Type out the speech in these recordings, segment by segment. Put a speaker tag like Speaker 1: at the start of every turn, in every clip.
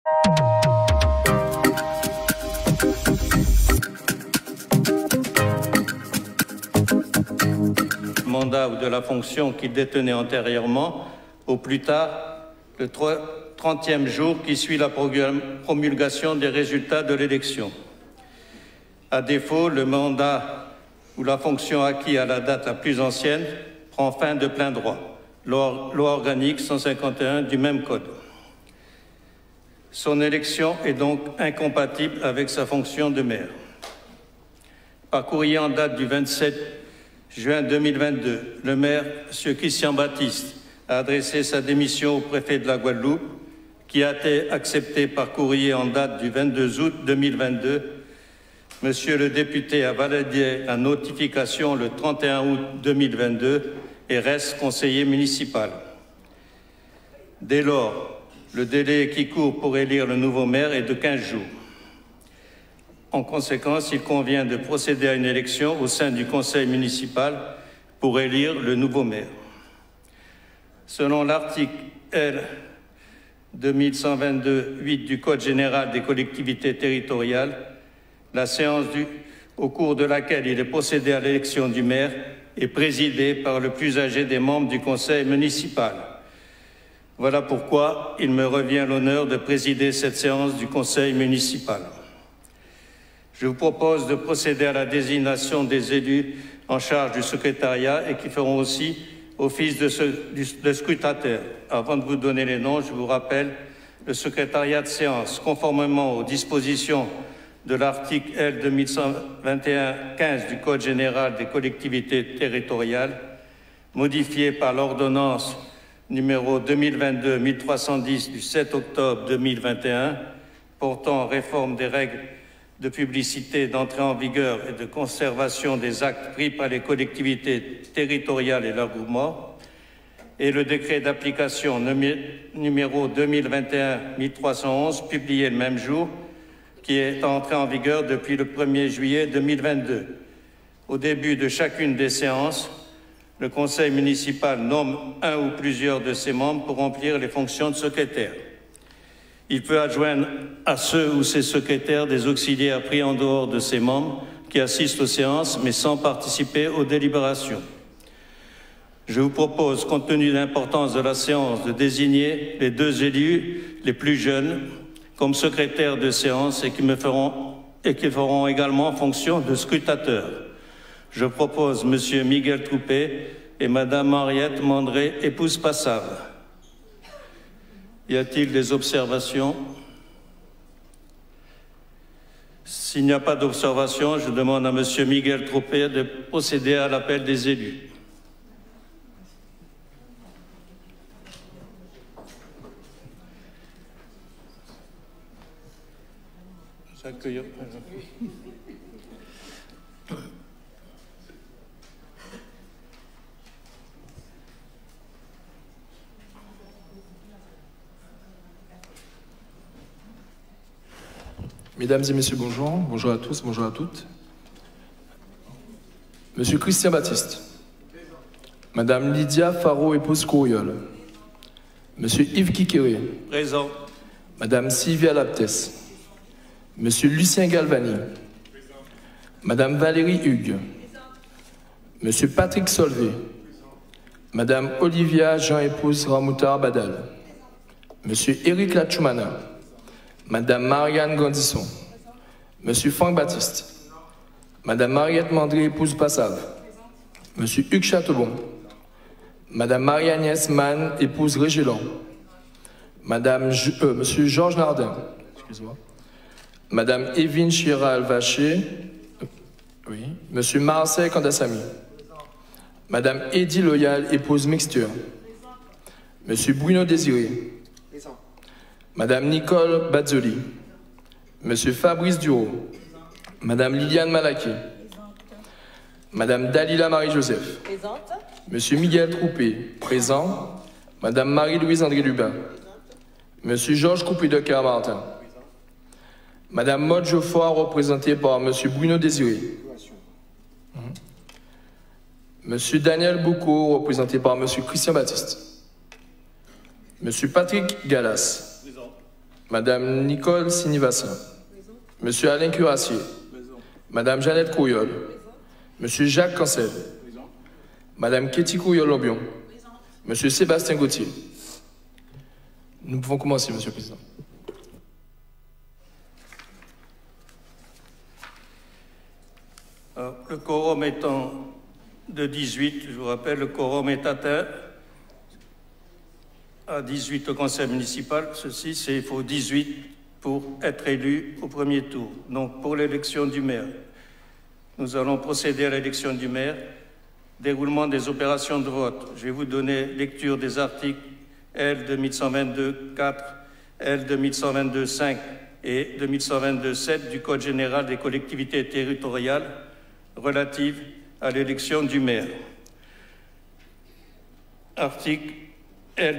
Speaker 1: Mandat ou de la fonction qu'il détenait antérieurement, au plus tard le 30e jour qui suit la promulgation des résultats de l'élection. À défaut, le mandat ou la fonction acquis à la date la plus ancienne prend fin de plein droit. Loi organique 151 du même code. Son élection est donc incompatible avec sa fonction de maire. Par courrier en date du 27 juin 2022, le maire, M. Christian Baptiste, a adressé sa démission au préfet de la Guadeloupe, qui a été acceptée par courrier en date du 22 août 2022. Monsieur le député a validé la notification le 31 août 2022 et reste conseiller municipal. Dès lors, le délai qui court pour élire le nouveau maire est de 15 jours. En conséquence, il convient de procéder à une élection au sein du conseil municipal pour élire le nouveau maire. Selon l'article L. 2122-8 du Code général des collectivités territoriales, la séance au cours de laquelle il est procédé à l'élection du maire est présidée par le plus âgé des membres du conseil municipal. Voilà pourquoi il me revient l'honneur de présider cette séance du conseil municipal. Je vous propose de procéder à la désignation des élus en charge du secrétariat et qui feront aussi office de scrutateur. Avant de vous donner les noms, je vous rappelle le secrétariat de séance, conformément aux dispositions de l'article L. 2121-15 du Code général des collectivités territoriales, modifié par l'ordonnance numéro 2022-1310 du 7 octobre 2021, portant réforme des règles de publicité, d'entrée en vigueur et de conservation des actes pris par les collectivités territoriales et leurs groupements, et le décret d'application numéro 2021-1311, publié le même jour, qui est entré en vigueur depuis le 1er juillet 2022. Au début de chacune des séances, le conseil municipal nomme un ou plusieurs de ses membres pour remplir les fonctions de secrétaire. Il peut adjoindre à ceux ou ses secrétaires des auxiliaires pris en dehors de ses membres qui assistent aux séances mais sans participer aux délibérations. Je vous propose, compte tenu de l'importance de la séance, de désigner les 2 élus les plus jeunes comme secrétaires de séance et qui feront également fonction de scrutateurs. Je propose M. Miguel Troupé et Mme Henriette Mandré, épouse Passave. Y a-t-il des observations? S'il n'y a pas d'observation, je demande à M. Miguel Troupé de procéder à l'appel des élus.
Speaker 2: Mesdames et messieurs, bonjour. Bonjour à tous, bonjour à toutes. Monsieur Christian Baptiste. Madame Lydia Faro, épouse Couriol. Monsieur Yves Kikéré.
Speaker 1: Présent.
Speaker 2: Madame Sylvia Laptès. Monsieur Lucien Galvani. Présent. Madame Valérie Hugues. Monsieur Patrick Solvé. Madame Olivia Jean-Épouse Ramoutar Badal. Monsieur Éric Lachoumana. Madame Marianne Grandisson. Monsieur Franck Baptiste. Madame Mariette Mandré, épouse Passave. Monsieur Hugues Chatebon. Madame Marie-Agnès Mann, épouse Régélon. Monsieur Georges Nardin. Excusez-moi. Madame Évine Chiral-Vaché. Oui. Monsieur Marcel Kandassami. Madame Eddy Loyal, épouse Mixture. Monsieur Bruno Désiré. Madame Nicole Bazzoli. Monsieur Fabrice Duro. Madame Liliane Malaké. Madame Dalila Marie-Joseph.
Speaker 3: Présente.
Speaker 2: Monsieur Miguel Troupé. Présent. Madame Marie-Louise André Lubin. Monsieur Georges Coupé de Caramartin. Madame Maud Geoffroy, représentée par Monsieur Bruno Désiré. Monsieur Daniel Boucaud, représenté par Monsieur Christian Baptiste. Monsieur Patrick Gallas. Madame Nicole Sinivassa. Monsieur Alain Curassier. Madame Jeannette Couyol. Monsieur Jacques Cancel. Madame Kéti Couyol-Lobion. Monsieur Sébastien Gauthier. Nous pouvons commencer, Monsieur le Président.
Speaker 1: Le quorum étant de 18, je vous rappelle, le quorum est atteint à 18 au conseil municipal. Ceci, il faut 18 pour être élu au premier tour. Donc, pour l'élection du maire, nous allons procéder à l'élection du maire. Déroulement des opérations de vote. Je vais vous donner lecture des articles L 2122-4, L 2122-5 et 2122-7 du Code général des collectivités territoriales relative à l'élection du maire. Article L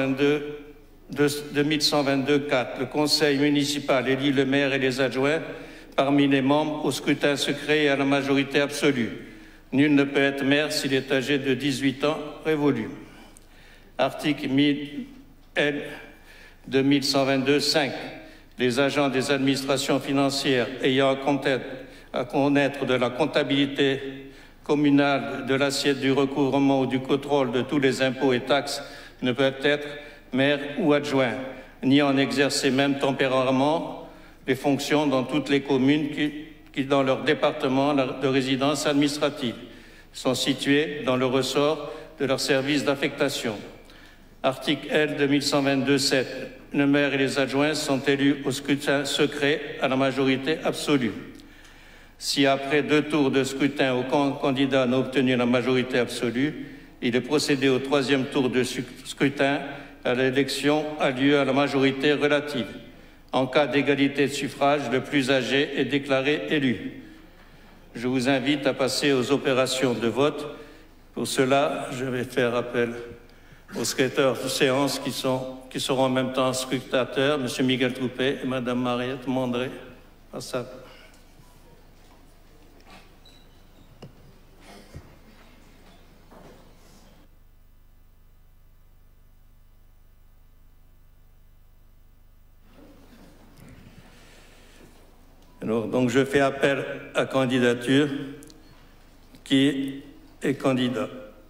Speaker 1: 2122-4. Le conseil municipal élit le maire et les adjoints parmi les membres au scrutin secret et à la majorité absolue. Nul ne peut être maire s'il est âgé de 18 ans révolus. Article L 2122-5. Les agents des administrations financières ayant à connaître de la comptabilité communale, de l'assiette du recouvrement ou du contrôle de tous les impôts et taxes ne peuvent être maire ou adjoint, ni en exercer même temporairement les fonctions dans toutes les communes qui, dans leur département de résidence administrative, sont situées dans le ressort de leur service d'affectation. Article L 2122-7. Le maire et les adjoints sont élus au scrutin secret à la majorité absolue. Si après 2 tours de scrutin, aucun candidat n'a obtenu la majorité absolue, il est procédé au 3e tour de scrutin. L'élection a lieu à la majorité relative. En cas d'égalité de suffrage, le plus âgé est déclaré élu. Je vous invite à passer aux opérations de vote. Pour cela, je vais faire appel aux secrétaires de séance qui seront en même temps scrutateurs, M. Miguel Troupé et Mme Mariette Mandré. Alors, donc je fais appel à candidature. Qui est candidat?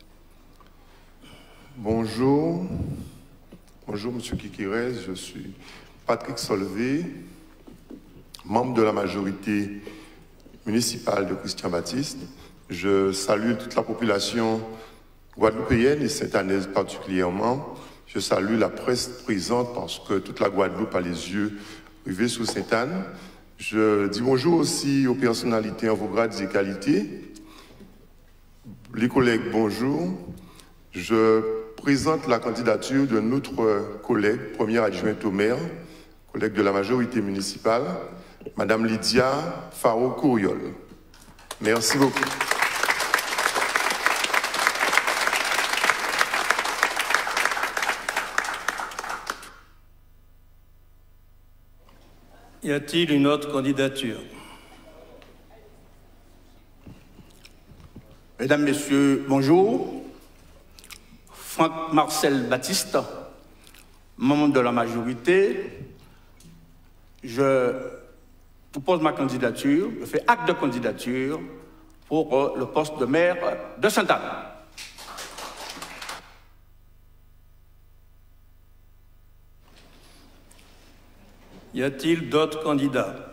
Speaker 3: Bonjour. Bonjour, M. Kikirez. Je suis Patrick Solvé, membre de la majorité municipale de Christian Baptiste. Je salue toute la population guadeloupéenne et sainte-anaise particulièrement. Je salue la presse présente parce que toute la Guadeloupe a les yeux rivés sur Sainte-Anne. Je dis bonjour aussi aux personnalités en vos grades et qualités. Les collègues, bonjour. Je présente la candidature de notre collègue, première adjointe au maire, collègue de la majorité municipale, Madame Lydia Faro-Couriol. Merci beaucoup.
Speaker 1: Y a-t-il une autre candidature?
Speaker 4: Mesdames, Messieurs, bonjour. Franck Marcel Baptiste, membre de la majorité. Je propose ma candidature, je fais acte de candidature pour le poste de maire de Sainte-Anne.
Speaker 1: Y a-t-il d'autres candidats?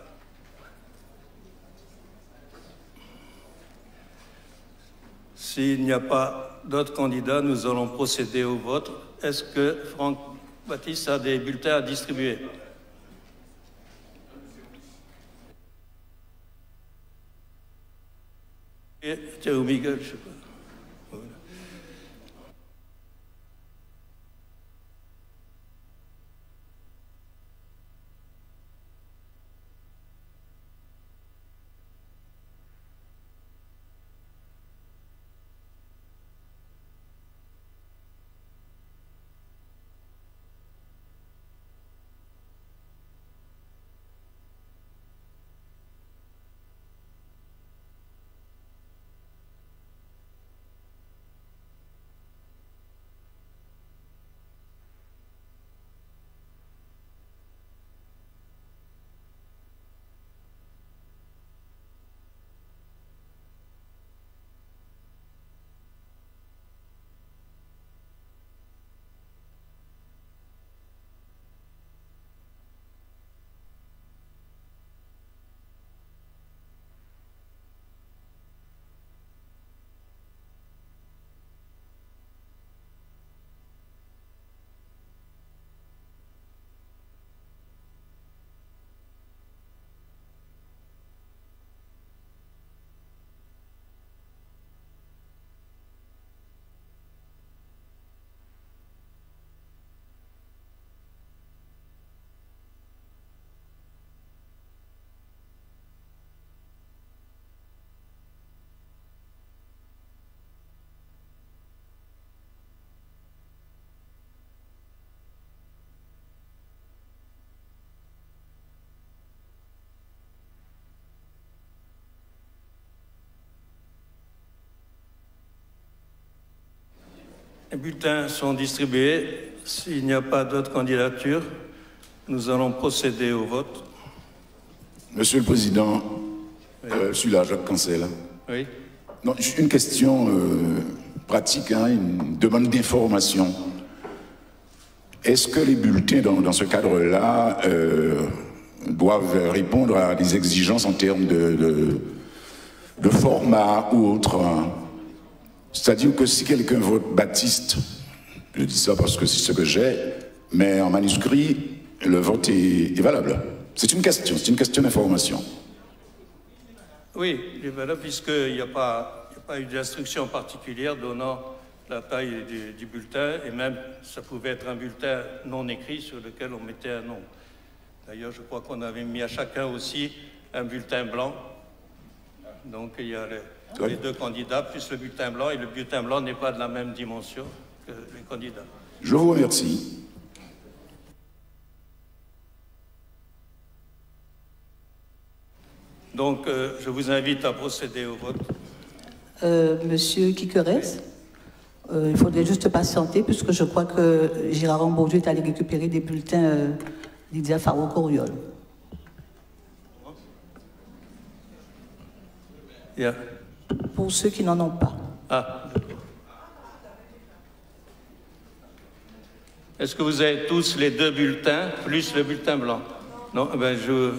Speaker 1: S'il n'y a pas d'autres candidats, nous allons procéder au vote. Est-ce que Franck Baptiste a des bulletins à distribuer? Tiens, au Miguel, je sais pas. Voilà. Les bulletins sont distribués. S'il n'y a pas d'autres candidatures, nous allons procéder au vote.
Speaker 5: Monsieur le Président, je suis là, Jacques Cancel.
Speaker 1: Oui.
Speaker 5: Non, juste une question pratique, hein, une demande d'information. Est-ce que les bulletins, dans ce cadre-là, doivent répondre à des exigences en termes de format ou autre, hein? C'est-à-dire que si quelqu'un vote Baptiste, je dis ça parce que c'est ce que j'ai, mais en manuscrit, le vote est valable. C'est une question d'information.
Speaker 1: Oui, il est valable puisqu'il n'y a pas eu d'instruction particulière donnant la taille du bulletin, et même ça pouvait être un bulletin non écrit sur lequel on mettait un nom. D'ailleurs, je crois qu'on avait mis à chacun aussi un bulletin blanc. Donc il y a les deux candidats, plus le bulletin blanc, et le bulletin blanc n'est pas de la même dimension que les candidats.
Speaker 5: Je vous remercie.
Speaker 1: Donc, je vous invite à procéder au vote.
Speaker 6: Monsieur Kikeres, il faudrait juste patienter, puisque je crois que Gérard Bourdieu est allé récupérer des bulletins Lydia Faro-Coriol.
Speaker 1: Yeah.
Speaker 6: Pour ceux qui n'en ont pas.
Speaker 1: Ah, d'accord. Est-ce que vous avez tous les deux bulletins, plus le bulletin blanc? Non, ben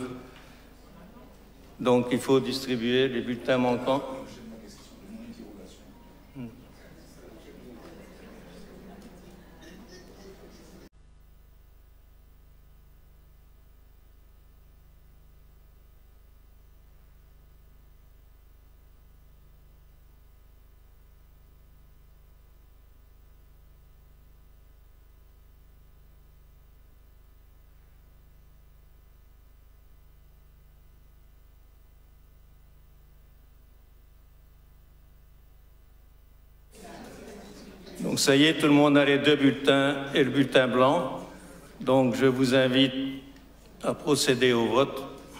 Speaker 1: donc il faut distribuer les bulletins manquants. Donc ça y est, tout le monde a les deux bulletins et le bulletin blanc. Donc je vous invite à procéder au vote.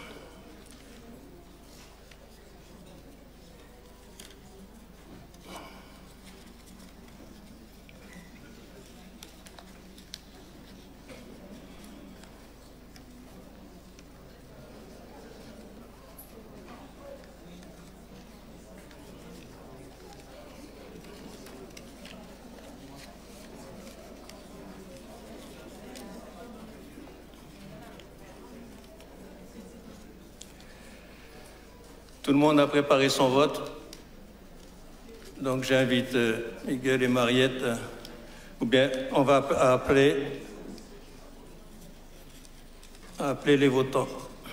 Speaker 1: Tout le monde a préparé son vote. Donc j'invite Miguel et Mariette, ou bien on va appeler les votants.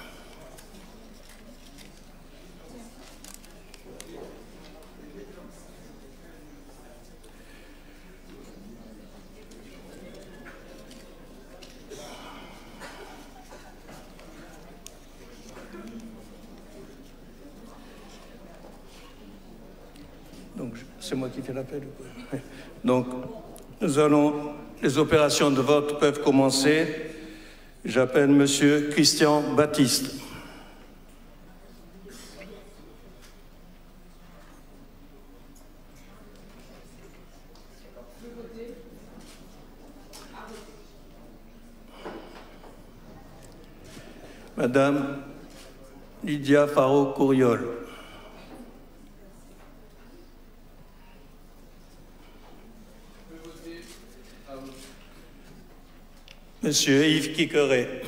Speaker 1: Donc, c'est moi qui fais l'appel. Donc, les opérations de vote peuvent commencer. J'appelle Monsieur Christian Baptiste. Madame Lydia Faro-Coriol. Monsieur Yves Kikeret.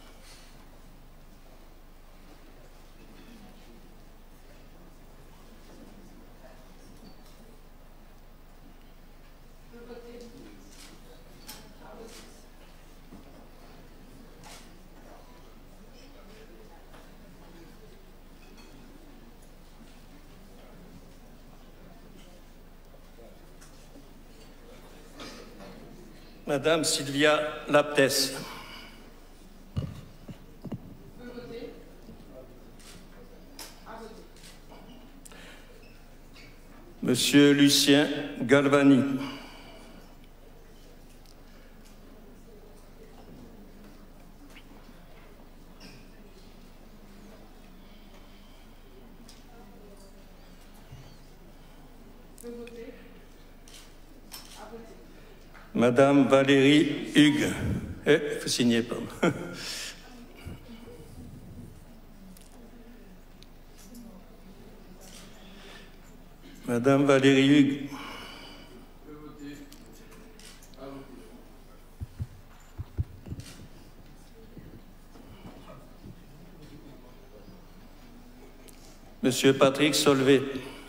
Speaker 1: Madame Sylvia Laptès. Monsieur Lucien Galvani. Madame Valérie Hugues. Il faut signer, pardon. Madame Valérie Hugues. Monsieur Patrick Solvay.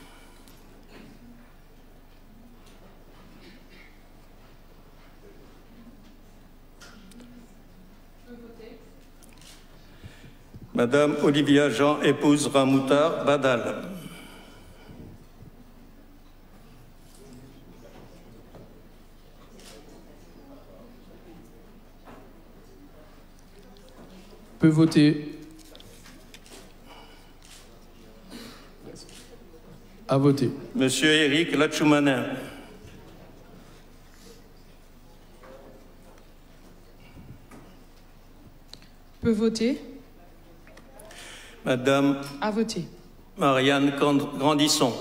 Speaker 1: Madame Olivia Jean, épouse Ramoutar Badal.
Speaker 2: Peut voter. À voter.
Speaker 1: Monsieur Éric Lachoumanin.
Speaker 7: Peut voter.
Speaker 1: Madame
Speaker 7: À voter.
Speaker 1: Marianne Grandisson.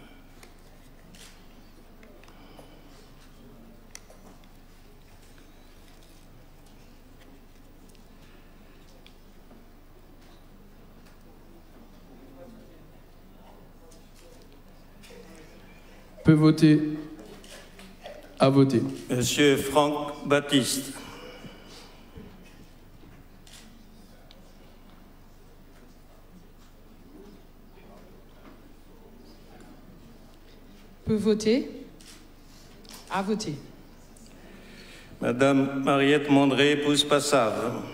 Speaker 2: Peut voter. À voter.
Speaker 1: Monsieur Franck Baptiste.
Speaker 7: Peut voter. À voter.
Speaker 1: Madame Mariette Mondré, épouse Passave.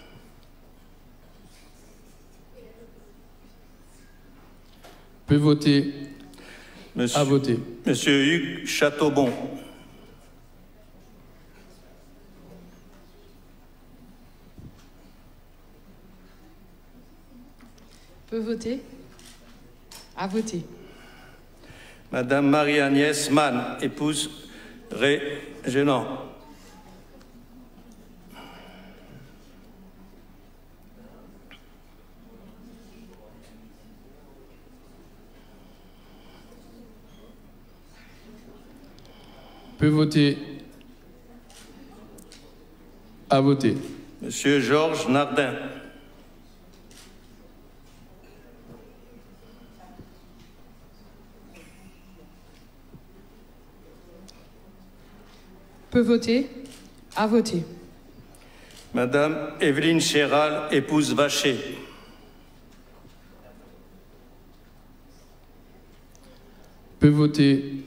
Speaker 2: Peut voter. À voter.
Speaker 1: Monsieur Hugues Chateaubon.
Speaker 7: Peut voter. À voter.
Speaker 1: Madame Marie-Agnès Mann, épouse Régénant.
Speaker 2: Peut voter. À voter.
Speaker 1: Monsieur Georges Nardin.
Speaker 7: Peut voter. À voter.
Speaker 1: Madame Evelyne Chéral, épouse Vacher.
Speaker 2: Peut voter.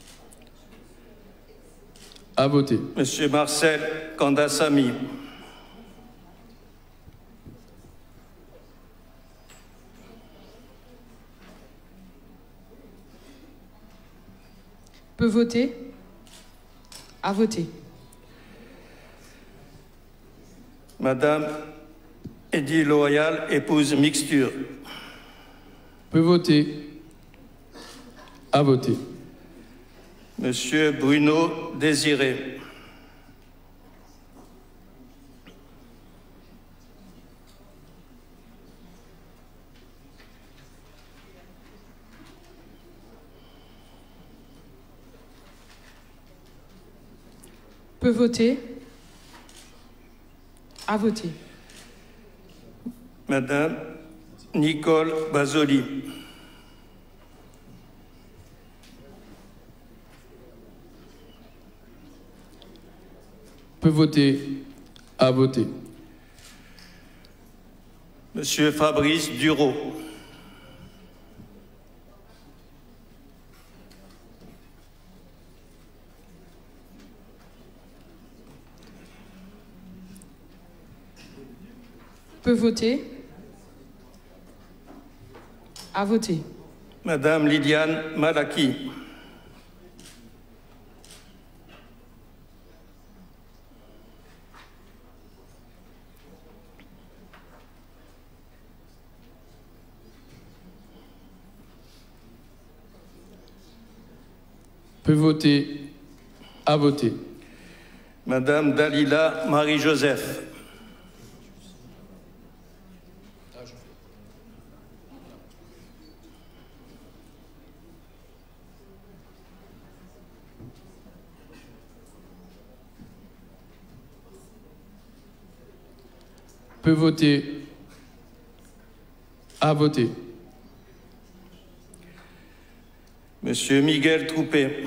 Speaker 2: À voter.
Speaker 1: Monsieur Marcel Kandassami.
Speaker 7: Peut voter. À voter.
Speaker 1: Madame Edith Loyal, épouse Mixture.
Speaker 2: Peut voter. À voter.
Speaker 1: Monsieur Bruno Désiré.
Speaker 7: Peut voter. À voter.
Speaker 1: Madame Nicole Basoli.
Speaker 2: Peut voter. À voter.
Speaker 1: Monsieur Fabrice Dureau.
Speaker 7: Peut voter. À voter.
Speaker 1: Madame Lydiane Malaki.
Speaker 2: Peut voter. À voter.
Speaker 1: Madame Dalila Marie-Joseph.
Speaker 2: peut voter. À voter.
Speaker 1: Monsieur Miguel Troupé.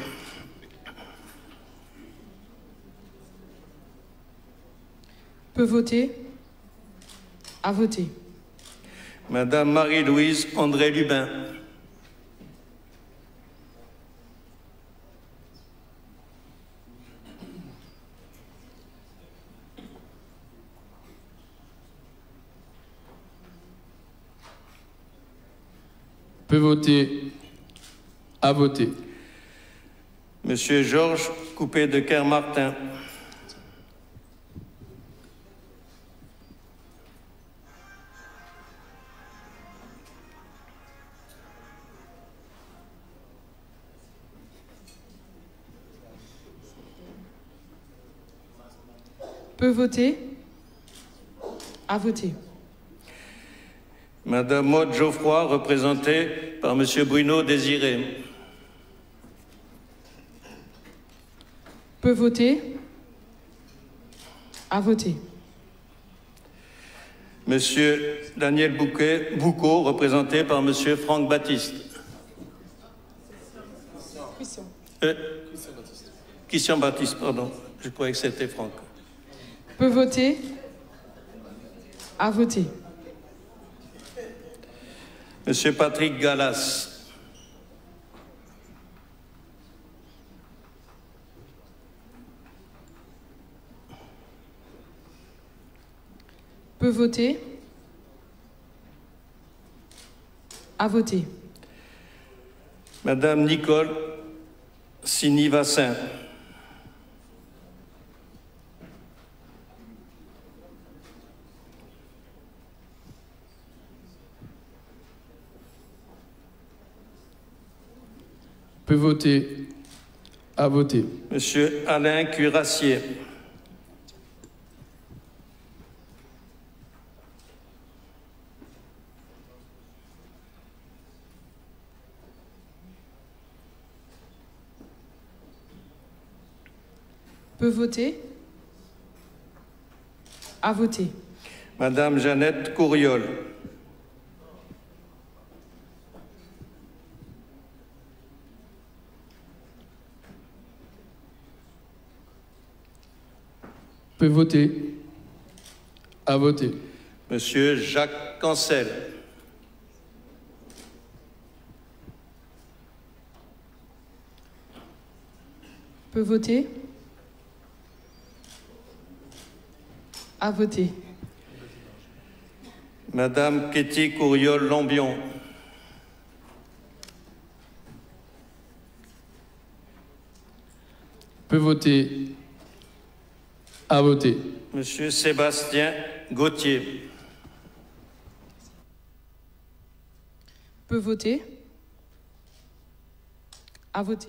Speaker 7: Peut voter. À voter.
Speaker 1: Madame Marie-Louise André Lubin.
Speaker 2: Peut voter. À voter.
Speaker 1: Monsieur Georges Coupé de Kermartin.
Speaker 7: Peut voter. À voter.
Speaker 1: Madame Maud Geoffroy, représentée par Monsieur Bruno Désiré.
Speaker 7: Peut voter. À voter.
Speaker 1: Monsieur Daniel Boucaud, représenté par Monsieur Franck Baptiste. Christian Baptiste, pardon. Je croyais que c'était Franck.
Speaker 7: Peut voter. À voter.
Speaker 1: Monsieur Patrick Gallas.
Speaker 7: Peut voter. À voter.
Speaker 1: Madame Nicole Sinivassin.
Speaker 2: Peut voter. À voter.
Speaker 1: Monsieur Alain Cuirassier.
Speaker 7: Peut voter. À voter.
Speaker 1: Madame Jeannette Courriol.
Speaker 2: Peut voter. À voter.
Speaker 1: Monsieur Jacques Cancel.
Speaker 7: Peut voter. À voter.
Speaker 1: Madame Ketty Courriol-Lambion.
Speaker 2: Peut voter. À voter.
Speaker 1: Monsieur Sébastien Gauthier.
Speaker 7: Peut voter. À voter.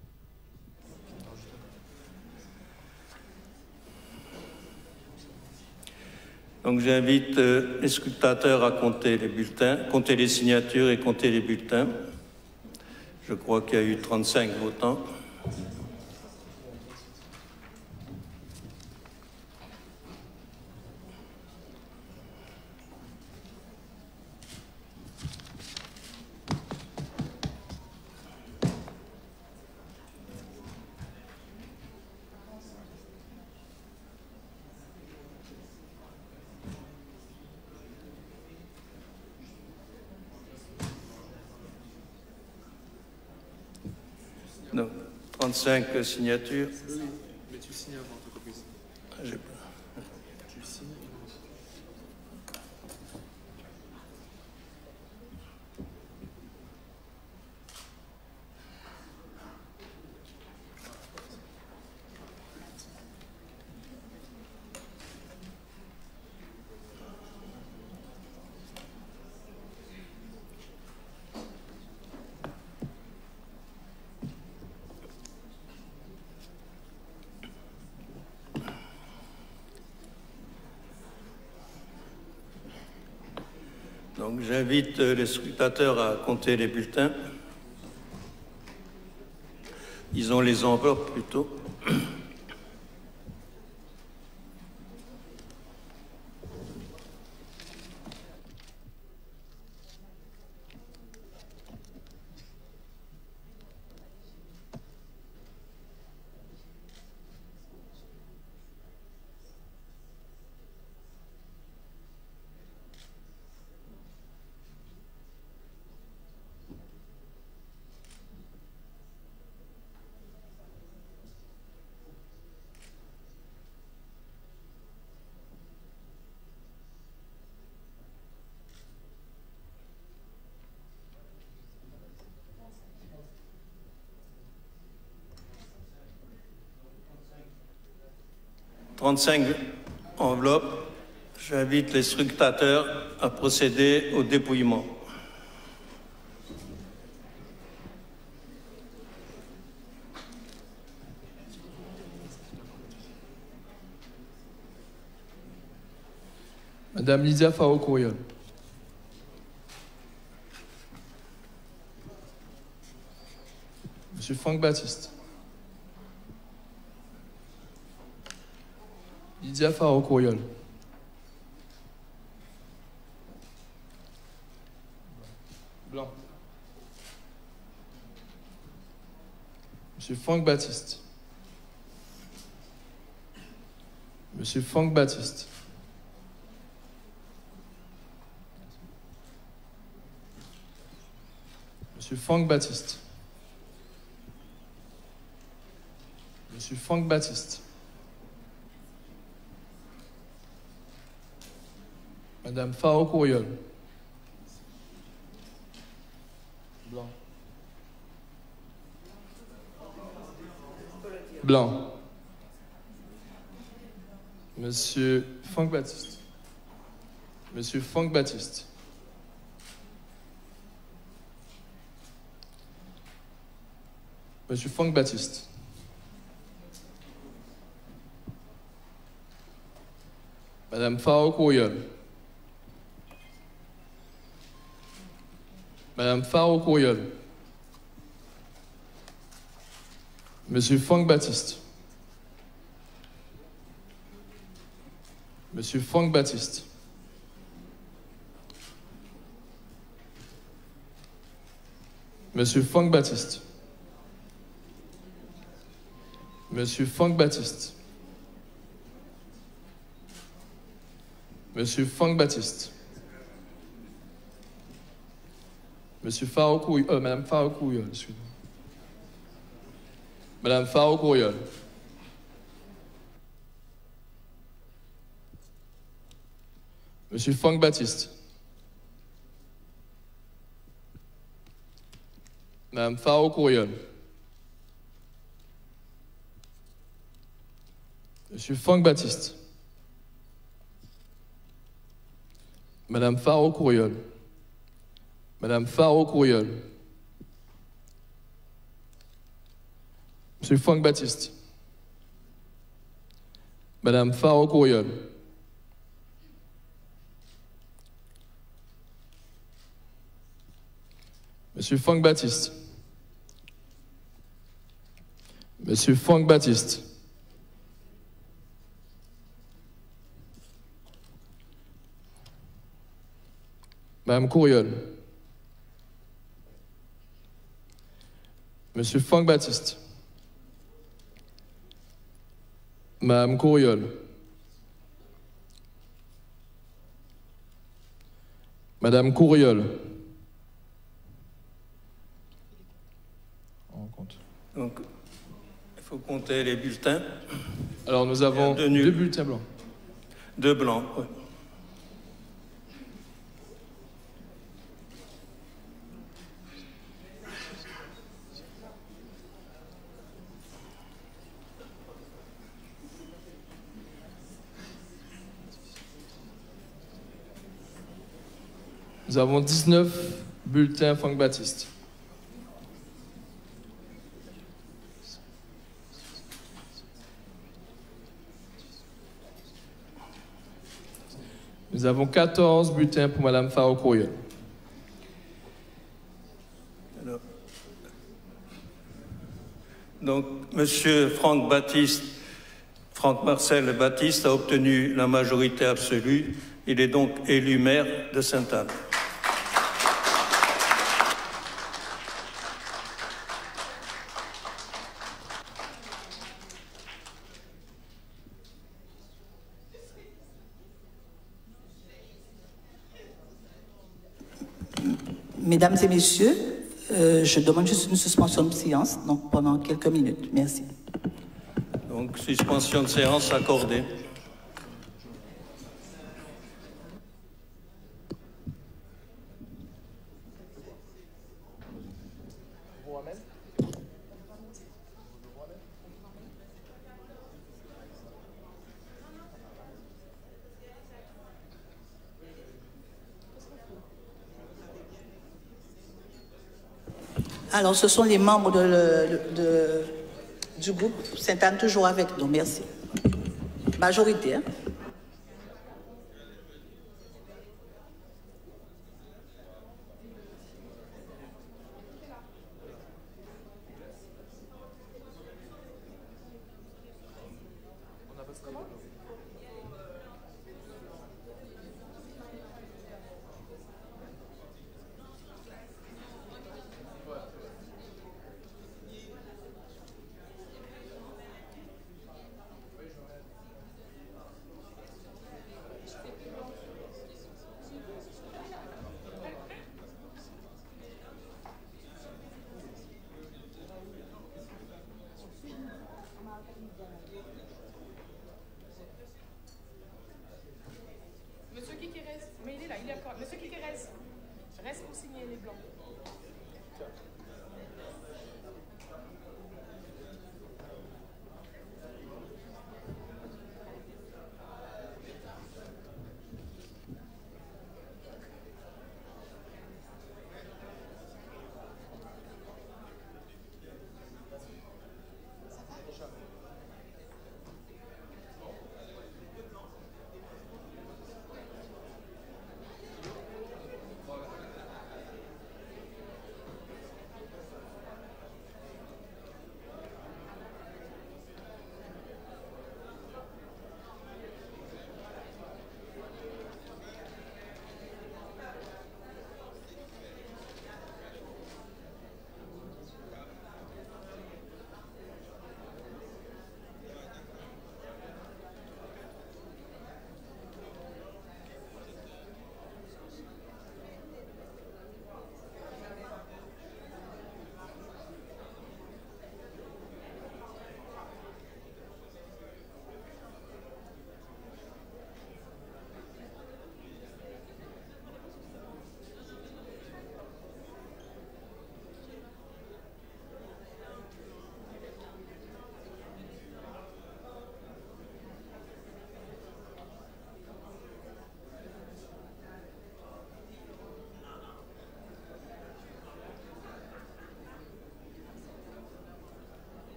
Speaker 1: Donc j'invite les scrutateurs à compter les bulletins, compter les signatures et compter les bulletins. Je crois qu'il y a eu 35 votants. Donc, 35 signatures.
Speaker 2: Oui, mais tu signes avant toute prise.
Speaker 1: J'ai pas.
Speaker 2: Tu signes.
Speaker 1: Donc j'invite les scrutateurs à compter les bulletins. Ils ont les enveloppes plutôt. 35 enveloppes. J'invite les scrutateurs à procéder au dépouillement.
Speaker 2: Madame Lydia Faro-Courriol. Monsieur Franck Baptiste. Lydia Faro-Courriol. Blanc. Monsieur Franck Baptiste. Monsieur Franck Baptiste. Monsieur Franck Baptiste. Monsieur Franck Baptiste. Madame Faro-Courriol. Blanc. Blanc. Monsieur Franck Baptiste. Monsieur Franck Baptiste. Monsieur Franck Baptiste. Madame Faro-Courriol. Madame Faro-Courriol. Monsieur Franck Baptiste. Monsieur Franck Baptiste. Monsieur Franck Baptiste. Monsieur Franck Baptiste. Monsieur Franck Baptiste. Monsieur Faro-Courriol, Madame Faro-Courriol, excusez-moi. Madame Faro-Courriol. Monsieur Franck Baptiste. Madame Faro-Courriol. Monsieur Franck Baptiste. Madame Faro-Courriol. Madame Faro-Courriol. Monsieur Franck Baptiste. Madame Faro-Courriol. Monsieur Franck Baptiste. Monsieur Franck Baptiste. Madame Courriol. Monsieur Franck Baptiste. Madame Courriol. Madame Courriol. On compte.
Speaker 1: Donc, il faut compter les bulletins.
Speaker 2: Alors, nous avons deux bulletins blancs.
Speaker 1: Deux blancs, oui.
Speaker 2: Nous avons 19 bulletins Franck Baptiste. Nous avons 14 bulletins pour Madame Faro-Courriol.
Speaker 1: Donc, Monsieur Franck Marcel Baptiste a obtenu la majorité absolue. Il est donc élu maire de Sainte-Anne.
Speaker 6: Mesdames et messieurs, je demande juste une suspension de séance, donc pendant quelques minutes. Merci.
Speaker 1: Donc, suspension de séance accordée.
Speaker 6: Alors, ce sont les membres du groupe Sainte-Anne toujours avec nous. Merci. Majorité. Hein?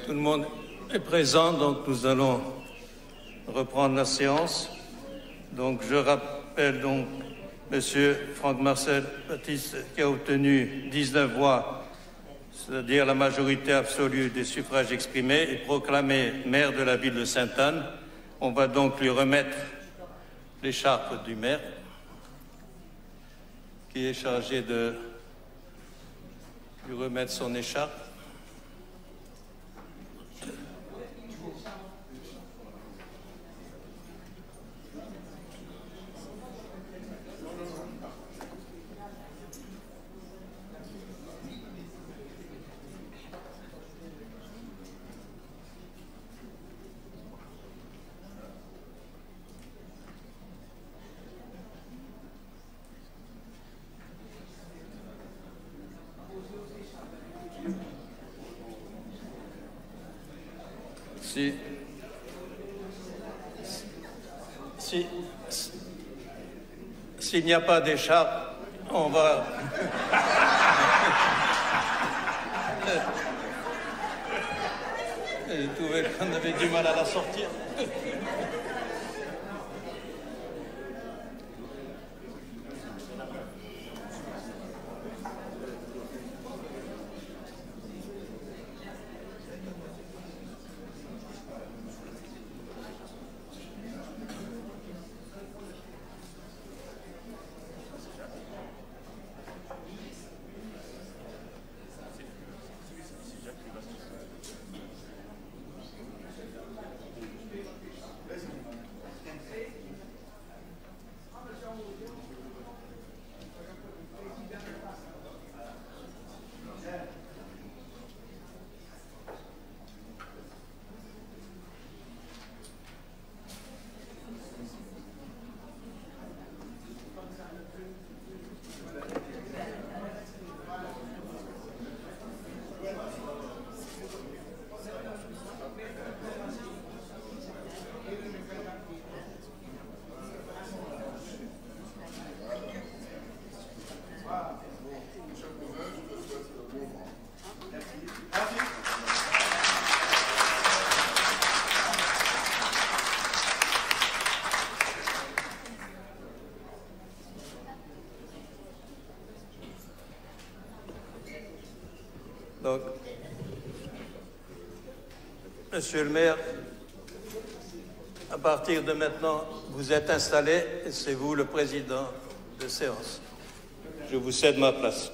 Speaker 1: Tout le monde est présent, donc nous allons reprendre la séance. Donc je rappelle donc M. Franck-Marcel Baptiste qui a obtenu 19 voix, c'est-à-dire la majorité absolue des suffrages exprimés, et proclamé maire de la ville de Sainte-Anne. On va donc lui remettre l'écharpe du maire, qui est chargé de lui remettre son écharpe. S'il n'y a pas d'écharpe, on va... J'ai trouvé qu'on avait du mal à la sortir. Donc, Monsieur le maire, à partir de maintenant, vous êtes installé et c'est vous le président de séance. Je vous cède ma place.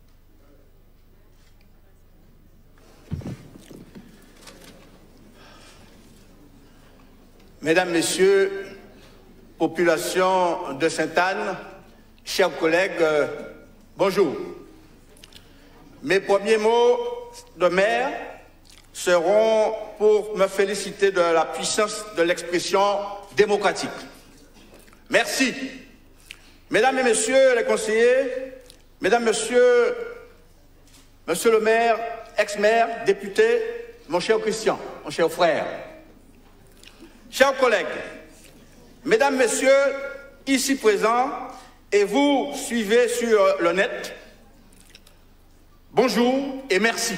Speaker 4: Mesdames, Messieurs, population de Sainte-Anne, chers collègues, bonjour. Mes premiers mots de maire seront pour me féliciter de la puissance de l'expression démocratique. Merci. Mesdames et Messieurs les conseillers, Mesdames, Messieurs, Monsieur le maire, ex-maire, député, mon cher Christian, mon cher frère, chers collègues, Mesdames, Messieurs, ici présents, et vous suivez sur le net, bonjour et merci.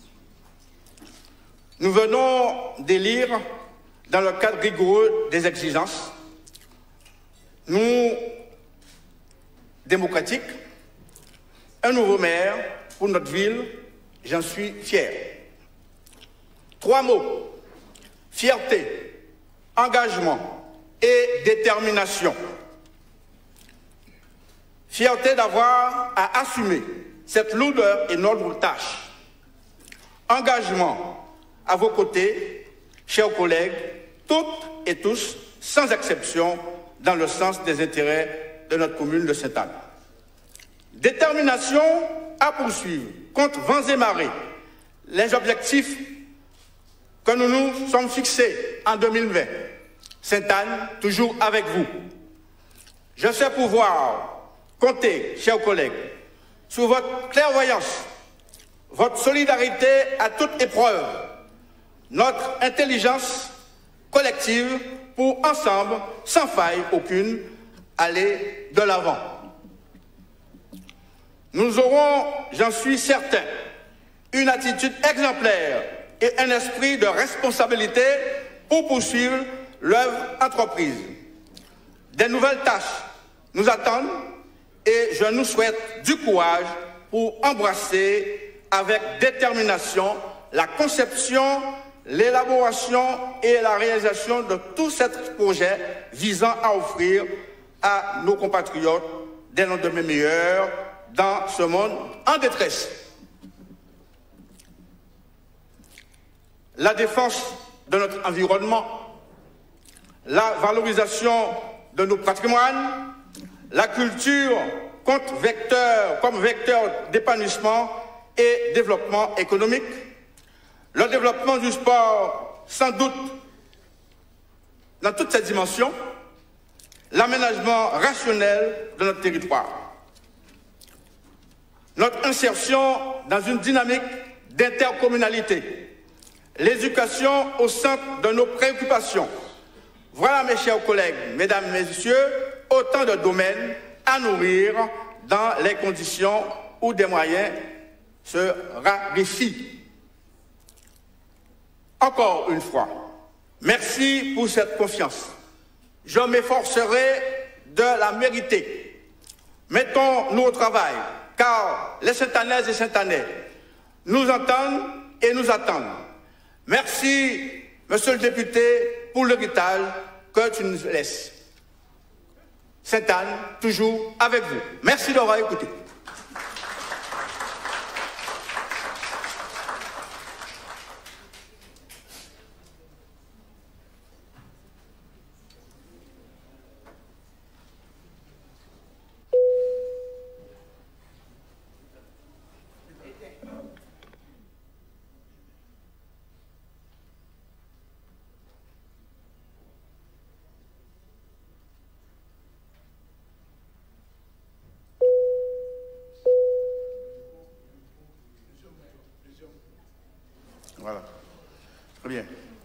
Speaker 4: Nous venons d'élire, dans le cadre rigoureux des exigences, nous, démocratiques, un nouveau maire pour notre ville, j'en suis fier. 3 mots, fierté, engagement et détermination. Fierté d'avoir à assumer cette lourde et noble tâche. Engagement à vos côtés, chers collègues, toutes et tous, sans exception, dans le sens des intérêts de notre commune de Sainte-Anne. Détermination à poursuivre, contre vents et marées, les objectifs que nous nous sommes fixés en 2020. Sainte-Anne, toujours avec vous. Je sais pouvoir compter, chers collègues, sur votre clairvoyance, votre solidarité à toute épreuve, notre intelligence collective pour ensemble, sans faille aucune, aller de l'avant. Nous aurons, j'en suis certain, une attitude exemplaire et un esprit de responsabilité pour poursuivre l'œuvre entreprise. Des nouvelles tâches nous attendent et je nous souhaite du courage pour embrasser avec détermination la conception, l'élaboration et la réalisation de tous ces projets visant à offrir à nos compatriotes des lendemains meilleurs dans ce monde en détresse. La défense de notre environnement, la valorisation de nos patrimoines, la culture comme vecteur d'épanouissement et développement économique, le développement du sport sans doute dans toutes ses dimensions, l'aménagement rationnel de notre territoire, notre insertion dans une dynamique d'intercommunalité, l'éducation au centre de nos préoccupations. Voilà, mes chers collègues, mesdames, messieurs, autant de domaines à nourrir dans les conditions où des moyens se raréfient. Encore une fois, merci pour cette confiance. Je m'efforcerai de la mériter. Mettons-nous au travail, car les Saintanaises et Saintanais nous entendent et nous attendent. Merci, monsieur le député, pour l'héritage que tu nous laisses. Sainte-Anne, toujours avec vous. Merci d'avoir écouté. Voilà. Très bien.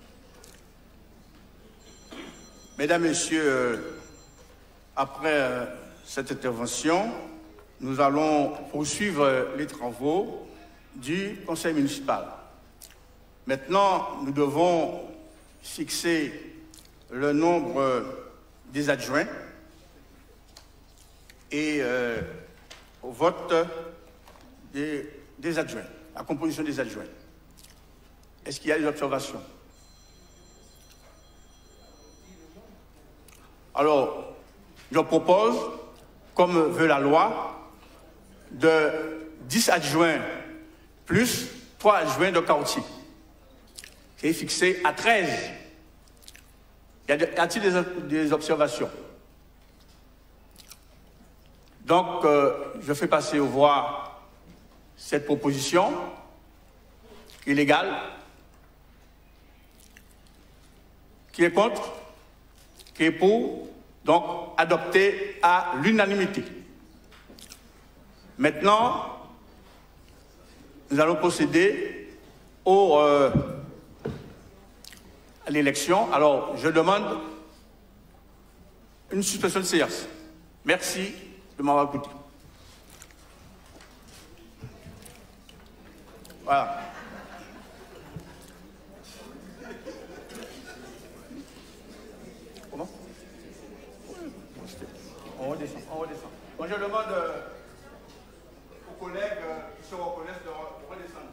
Speaker 4: Mesdames, Messieurs, après cette intervention, nous allons poursuivre les travaux du Conseil municipal. Maintenant, nous devons fixer le nombre des adjoints et au vote des adjoints, la composition des adjoints. Est-ce qu'il y a des observations? Alors, je propose, comme veut la loi, de 10 adjoints plus 3 adjoints de quartier. C'est fixé à 13. Y a-t-il des observations? Donc, je fais passer aux voix cette proposition qui est légale. Qui est contre? Qui est pour? Donc, adopté à l'unanimité. Maintenant, nous allons procéder à l'élection. Alors, je demande une suspension de séance. Merci de m'avoir écouté. Voilà. Comment? On redescend, on redescend. Moi, je demande aux collègues qui se reconnaissent de redescendre.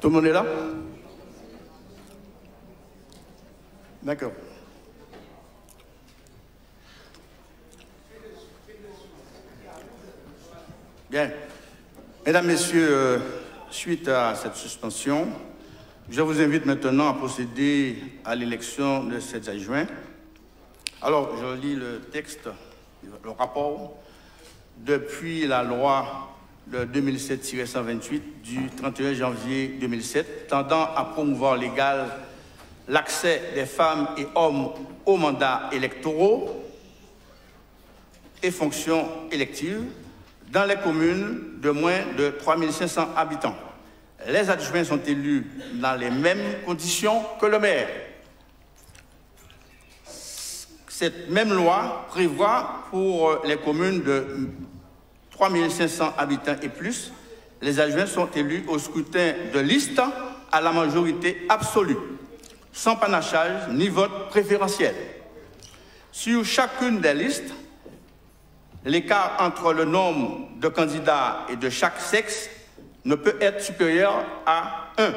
Speaker 4: Tout le monde est là? D'accord. Bien. Mesdames, Messieurs, suite à cette suspension, je vous invite maintenant à procéder à l'élection de ces adjoints. Alors, je lis le texte, le rapport. Depuis la loi de 2007-128 du 31 janvier 2007, tendant à promouvoir l'égal l'accès des femmes et hommes aux mandats électoraux et fonctions électives dans les communes de moins de 3500 habitants. Les adjoints sont élus dans les mêmes conditions que le maire. Cette même loi prévoit pour les communes de 3500 habitants et plus, les adjoints sont élus au scrutin de liste à la majorité absolue, sans panachage ni vote préférentiel. Sur chacune des listes, l'écart entre le nombre de candidats et de chaque sexe ne peut être supérieur à 1.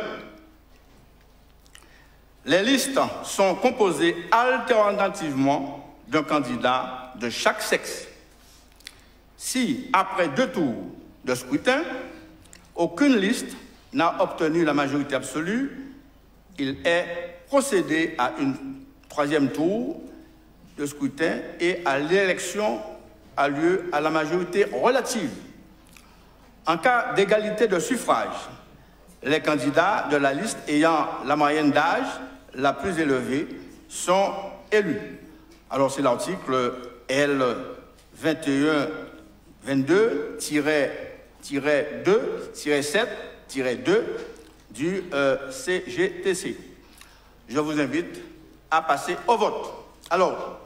Speaker 4: Les listes sont composées alternativement d'un candidat de chaque sexe. Si, après 2 tours de scrutin, aucune liste n'a obtenu la majorité absolue, il est procédé à un 3e tour de scrutin et à l'élection a lieu à la majorité relative. En cas d'égalité de suffrage, les candidats de la liste ayant la moyenne d'âge la plus élevée sont élus. Alors c'est l'article L 21-22-2-7-2 du CGTC. Je vous invite à passer au vote. Alors,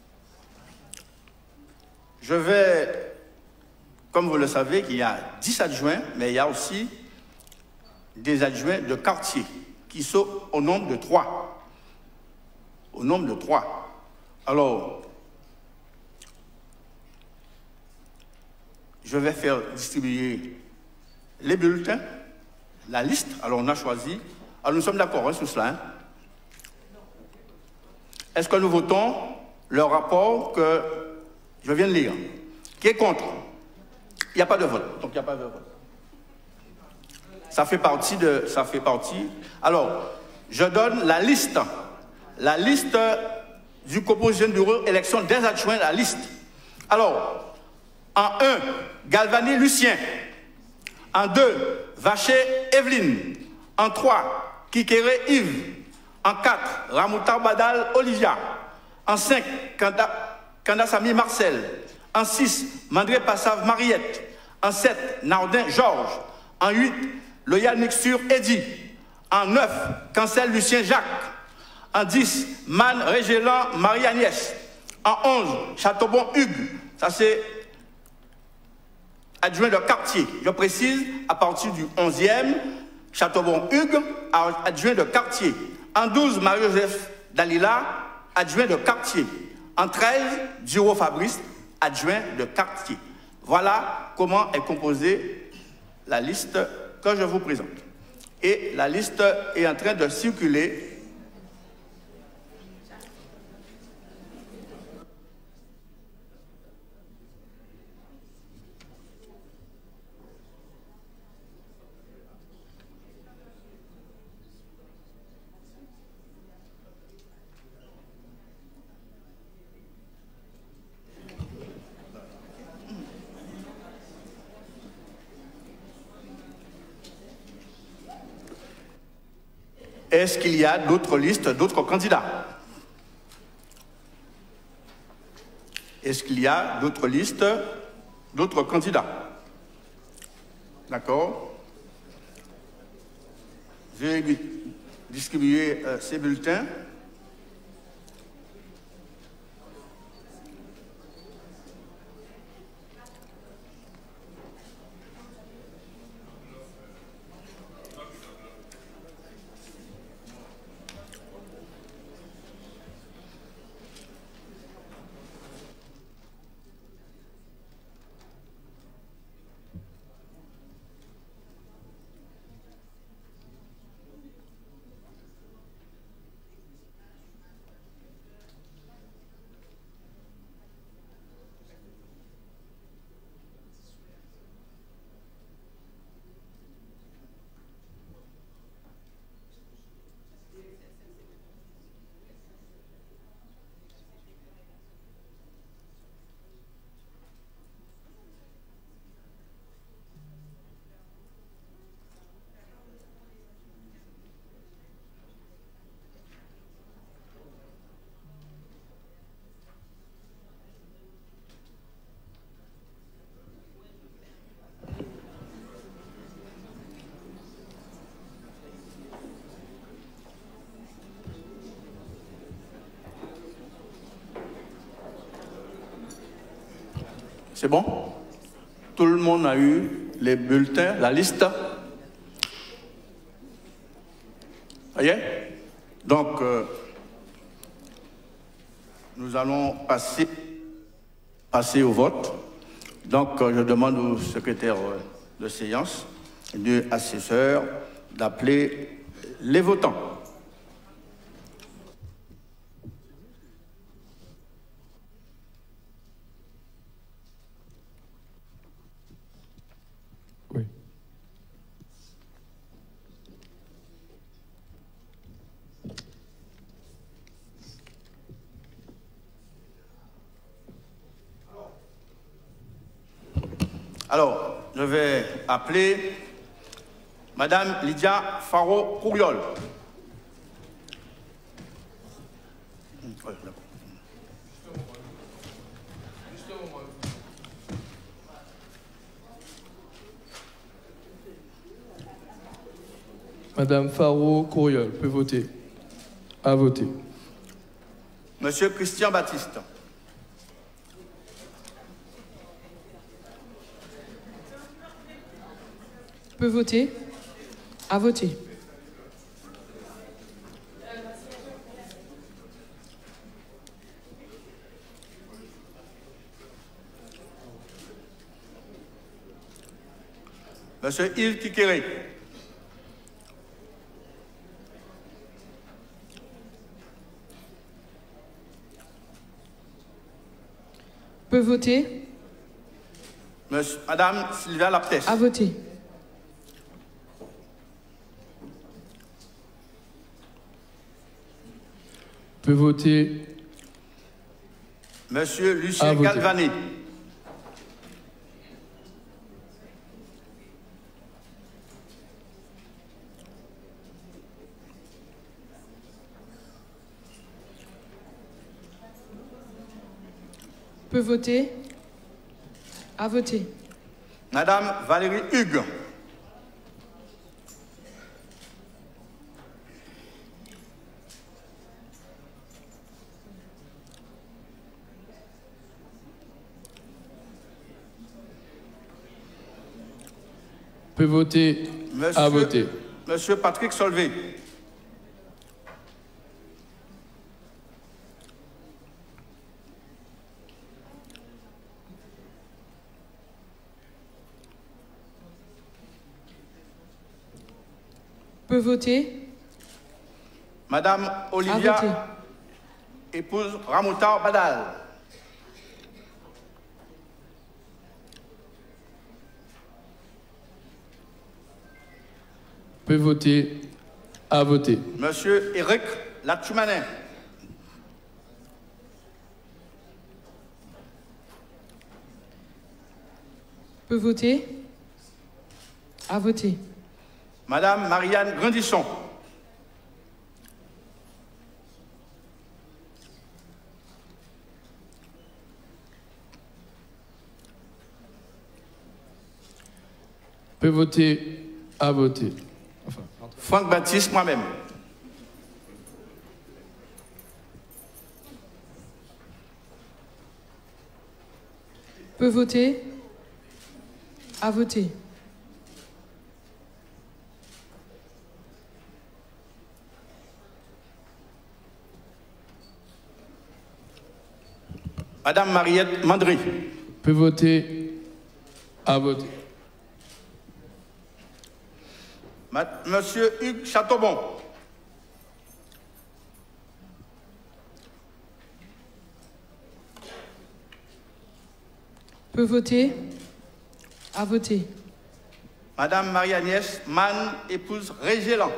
Speaker 4: je vais, comme vous le savez, qu'il y a 10 adjoints, mais il y a aussi des adjoints de quartier qui sont au nombre de 3. Au nombre de 3. Alors, je vais faire distribuer les bulletins, la liste. Alors, on a choisi. Alors, nous sommes d'accord sur cela. Hein? Est-ce que nous votons le rapport que je viens de lire? Qui est contre? Il n'y a pas de vote. Donc, il n'y a pas de vote. Ça fait partie de... Ça fait partie. Alors, je donne la liste. La liste du composition du bureau élection des adjoints, la liste. Alors, en 1, Galvani Lucien. En 2, Vacher Evelyne. En 3, Kikere Yves. En 4, Ramoutar Badal Olivia. En 5, Kandasami Marcel. En 6, Mandré Passav Mariette. En 7, Nardin Georges. En 8, Loyal Mixture Eddy. En 9, Cancel Lucien Jacques. En 10, Man Régélan Marie-Agnès. En 11, Châteaubon Hugues. Ça c'est adjoint de quartier. Je précise, à partir du 11e, Châteaubon Hugues, adjoint de quartier. En 12, Marie-Joseph Dalila, adjoint de quartier. En 13, Duro Fabrice, adjoint de quartier. Voilà comment est composée la liste que je vous présente. Et la liste est en train de circuler. Est-ce qu'il y a d'autres listes, d'autres candidats? Est-ce qu'il y a d'autres listes, d'autres candidats? D'accord. Je vais distribuer ces bulletins. C'est bon? Tout le monde a eu les bulletins, la liste? Voyez? Donc, nous allons passer au vote. Donc, je demande au secrétaire de séance et de assesseur d'appeler les votants.
Speaker 2: Oui.
Speaker 4: Alors, je vais appeler Madame Lydia Faro-Couriol.
Speaker 2: Madame Faro-Couriol peut voter. À voter.
Speaker 4: Monsieur Christian Baptiste.
Speaker 7: Peut voter. À voter.
Speaker 4: Monsieur Yves Kikéré.
Speaker 7: Peut voter.
Speaker 4: Madame Sylvia Laptès.
Speaker 7: À voter.
Speaker 2: Peut voter.
Speaker 4: Monsieur Lucien Galvani.
Speaker 7: Peut voter. À voter.
Speaker 4: Madame Valérie Hugues.
Speaker 2: Peut voter. À voter.
Speaker 4: Monsieur Patrick Solvay.
Speaker 7: Peut voter.
Speaker 4: Madame Olivia, épouse Ramoutar Badal.
Speaker 2: Peut voter. À voter.
Speaker 4: Monsieur Eric Latchoumanin.
Speaker 7: Peut voter. À voter.
Speaker 4: Madame Marianne Grandisson.
Speaker 2: Peut voter. À voter. Enfin,
Speaker 4: Franck Baptiste, moi-même.
Speaker 7: Peut voter. À voter.
Speaker 4: Madame Mariette Mandry.
Speaker 2: Peut voter. À voter.
Speaker 4: Monsieur Hugues Chateaubon.
Speaker 7: Peut voter. À voter.
Speaker 4: Madame Marie-Agnès Mann, épouse Régélan.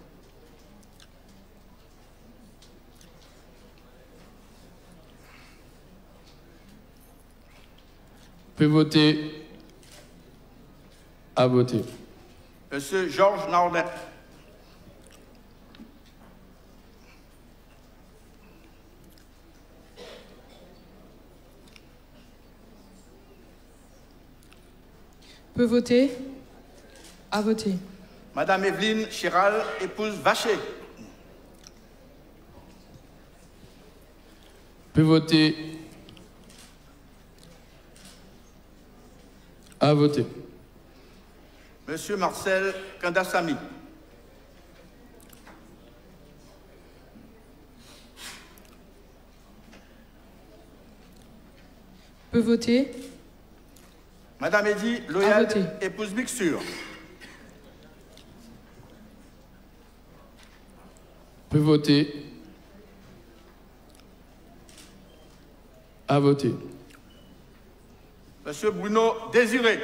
Speaker 2: Peut voter. À voter.
Speaker 4: Monsieur Georges Nardin.
Speaker 7: Peut voter. À voter.
Speaker 4: Madame Evelyne Chiral, épouse Vacher.
Speaker 2: Peut voter. À voter.
Speaker 4: Monsieur Marcel Kandassami.
Speaker 7: Peut voter.
Speaker 4: Madame Eddy
Speaker 7: À
Speaker 4: Loyal,
Speaker 7: voter.
Speaker 4: épouse Mixture.
Speaker 2: Peut voter. À voter.
Speaker 4: Monsieur Bruno Désiré.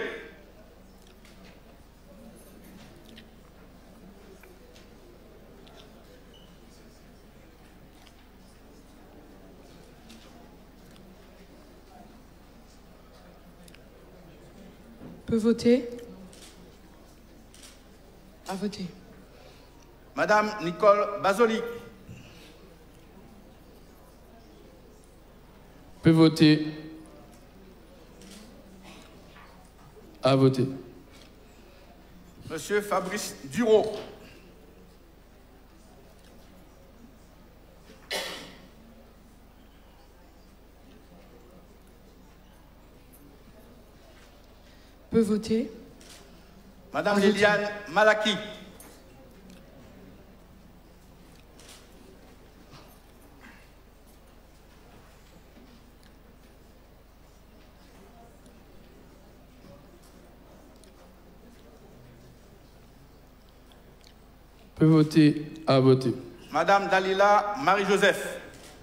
Speaker 7: Peut voter. À voter.
Speaker 4: Madame Nicole Basoli.
Speaker 2: Peut voter. À voter.
Speaker 4: Monsieur Fabrice Duro.
Speaker 7: Peut voter.
Speaker 4: Madame
Speaker 7: À voter.
Speaker 4: Liliane Malaki.
Speaker 2: Peut voter. À voter.
Speaker 4: Madame Dalila Marie-Joseph.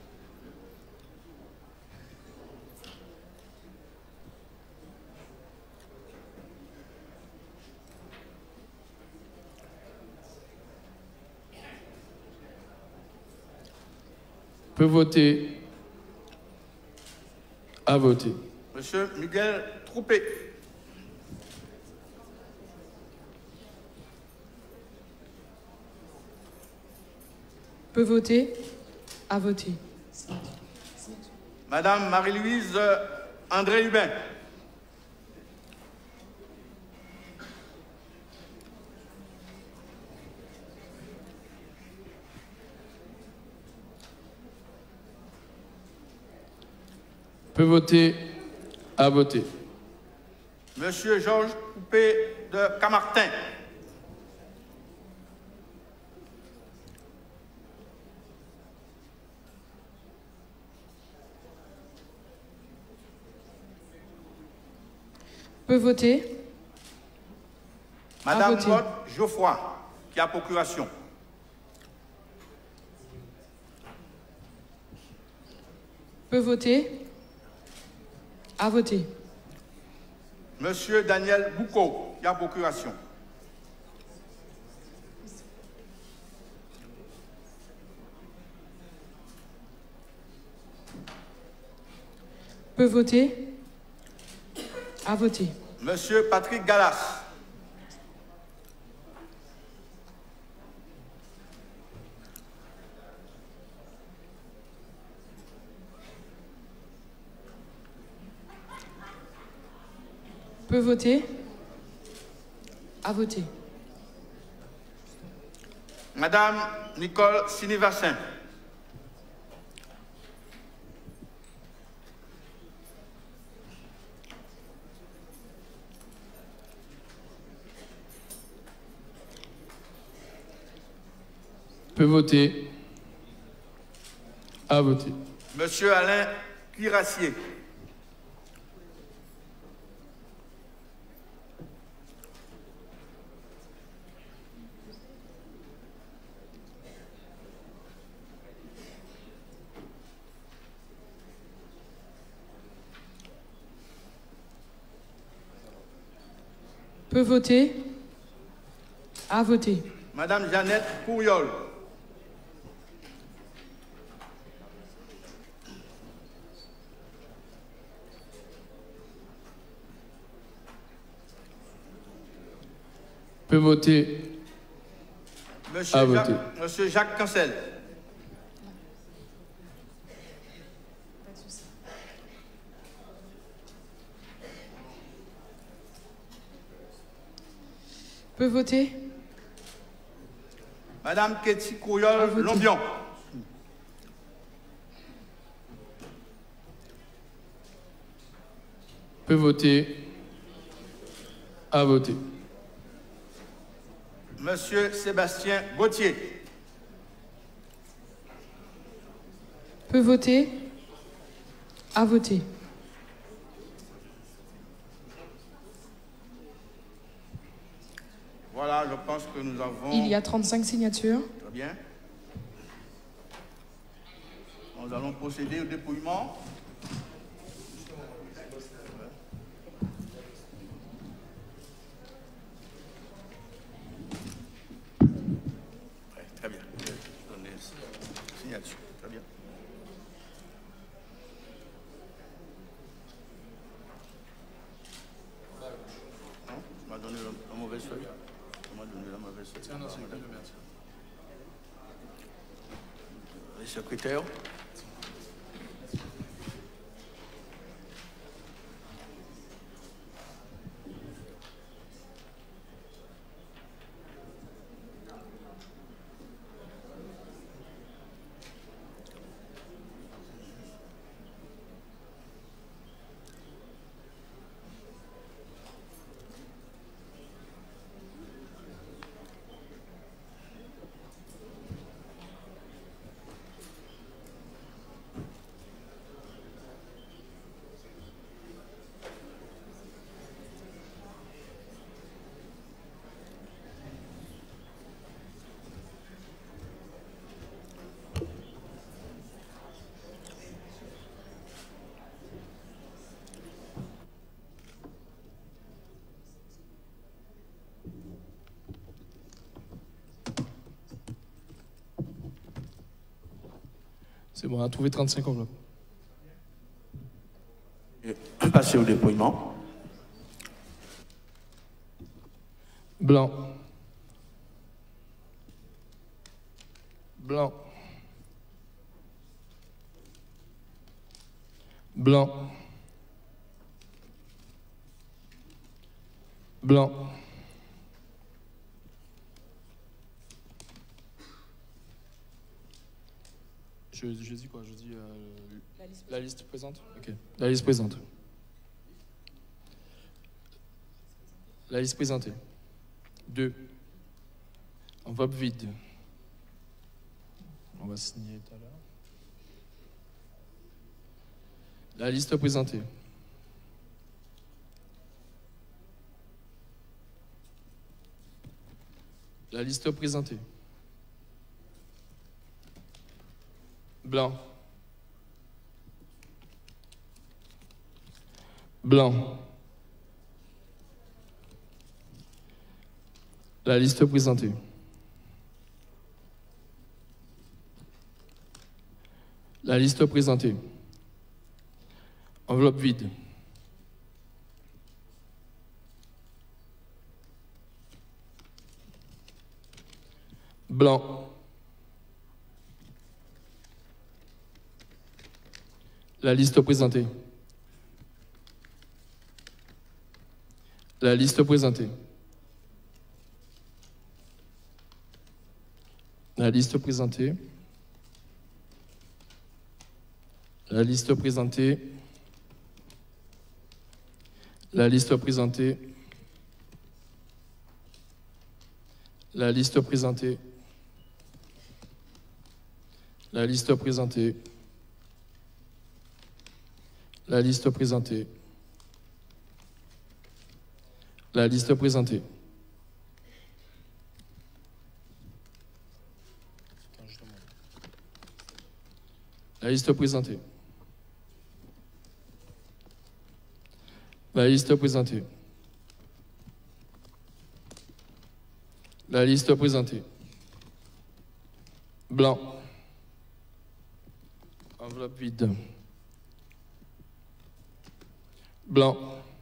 Speaker 2: Peut voter. À voter.
Speaker 4: Monsieur Miguel Troupé.
Speaker 7: Peut voter. À voter.
Speaker 4: Madame Marie-Louise André Hubin.
Speaker 2: Peut voter. À voter.
Speaker 4: Monsieur Georges Coupé de Camartin.
Speaker 7: Peut voter.
Speaker 4: Madame
Speaker 7: voter.
Speaker 4: Maud Geoffroy, qui a procuration.
Speaker 7: Peut voter. À voter.
Speaker 4: Monsieur Daniel Boucault, qui a procuration.
Speaker 7: Peut voter. À voter.
Speaker 4: Monsieur Patrick Gallas.
Speaker 7: Peut voter. À voter.
Speaker 4: Madame Nicole Sinivassin.
Speaker 2: Peut voter. À voter.
Speaker 4: Monsieur Alain Cuirassier.
Speaker 7: Peut voter. À voter.
Speaker 4: Madame Jeannette Couriol.
Speaker 2: Peut voter. À voter.
Speaker 4: Monsieur Jacques Cancel.
Speaker 7: Peut voter.
Speaker 4: Madame Ketty
Speaker 7: À
Speaker 4: Couriol
Speaker 7: voter.
Speaker 4: Lombion.
Speaker 2: Peut voter. À voter.
Speaker 4: Monsieur Sébastien Gauthier.
Speaker 7: Peut voter. À voter.
Speaker 4: Voilà, je pense que nous avons...
Speaker 7: Il y a 35 signatures.
Speaker 4: Très bien. Nous allons procéder au dépouillement. Très bien. Donnez signature. Très bien. Non, tu m'as donné la mauvaise feuille. Tu m'as donné la mauvaise feuille.
Speaker 2: Tiens, non, c'est le merci.
Speaker 4: Les secrétaires.
Speaker 2: C'est bon, on a trouvé 35 enveloppes.
Speaker 4: Passer au dépouillement.
Speaker 2: Blanc. Blanc. Blanc. Blanc. Je dis quoi? Je dis la liste présente. Ok. La liste présente. La liste présentée. 2. Enveloppe vide. On va signer tout à l'heure. La liste présentée. La liste présentée. Blanc. Blanc. La liste présentée. La liste présentée. Enveloppe vide. Blanc. La liste présentée. La liste présentée. La liste présentée. La liste présentée. La liste présentée. La liste présentée. La liste présentée. La liste présentée. La liste présentée. La liste présentée. La liste présentée. La liste présentée. Blanc. Enveloppe vide. Blanc.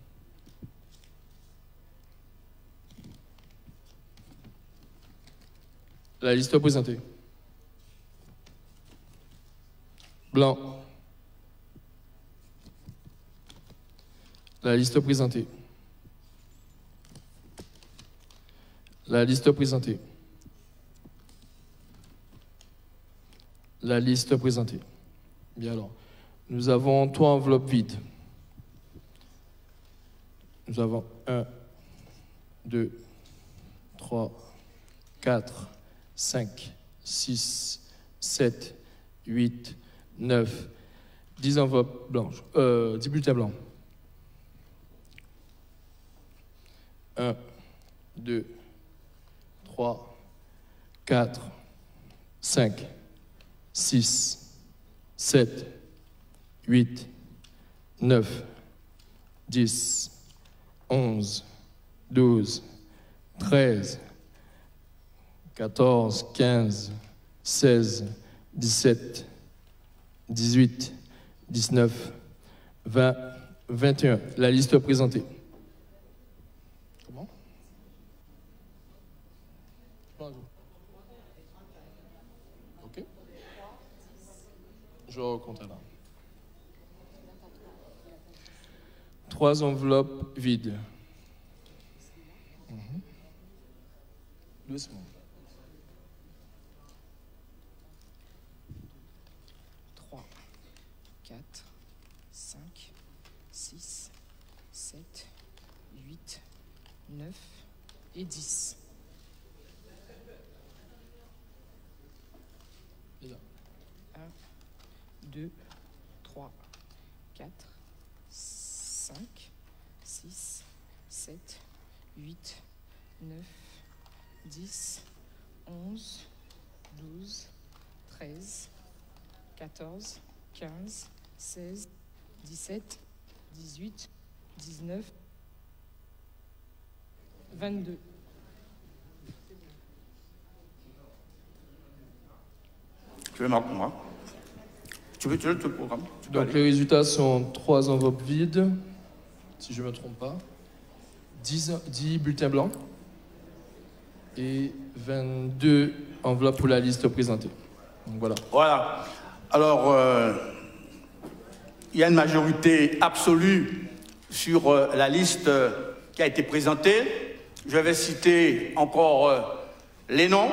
Speaker 2: La liste présentée. Blanc. La liste présentée. La liste présentée. La liste présentée. Bien alors, nous avons 3 enveloppes vides. Nous avons 1, 2, 3, 4, 5, 6, 7, 8, 9, 10 enveloppes blanches, 10 bulletins blancs. 1, 2, 3, 4, 5, 6, 7, 8, 9, 10, 11, 12, 13, 14, 15, 16, 17, 18, 19, 20, 21. La liste présentée. Comment? Ok. Je recompte là. 3 enveloppes vides. Doucement.
Speaker 8: 3, 4, 5, 6, 7, 8, 9 et 10.
Speaker 2: Et là.
Speaker 8: 1, 2, 3, 4, 5, 6, 7, 8, 9, 10, 11, 12, 13, 14, 15, 16, 17, 18, 19, 22.
Speaker 4: Tu veux marquer moi? Tu veux le programme?
Speaker 2: Donc les résultats sont 3 enveloppes vides, si je ne me trompe pas, 10 bulletins blancs et 22 enveloppes pour la liste présentée. Donc voilà.
Speaker 4: Voilà. Alors, il y a une majorité absolue sur la liste qui a été présentée. Je vais citer encore les noms.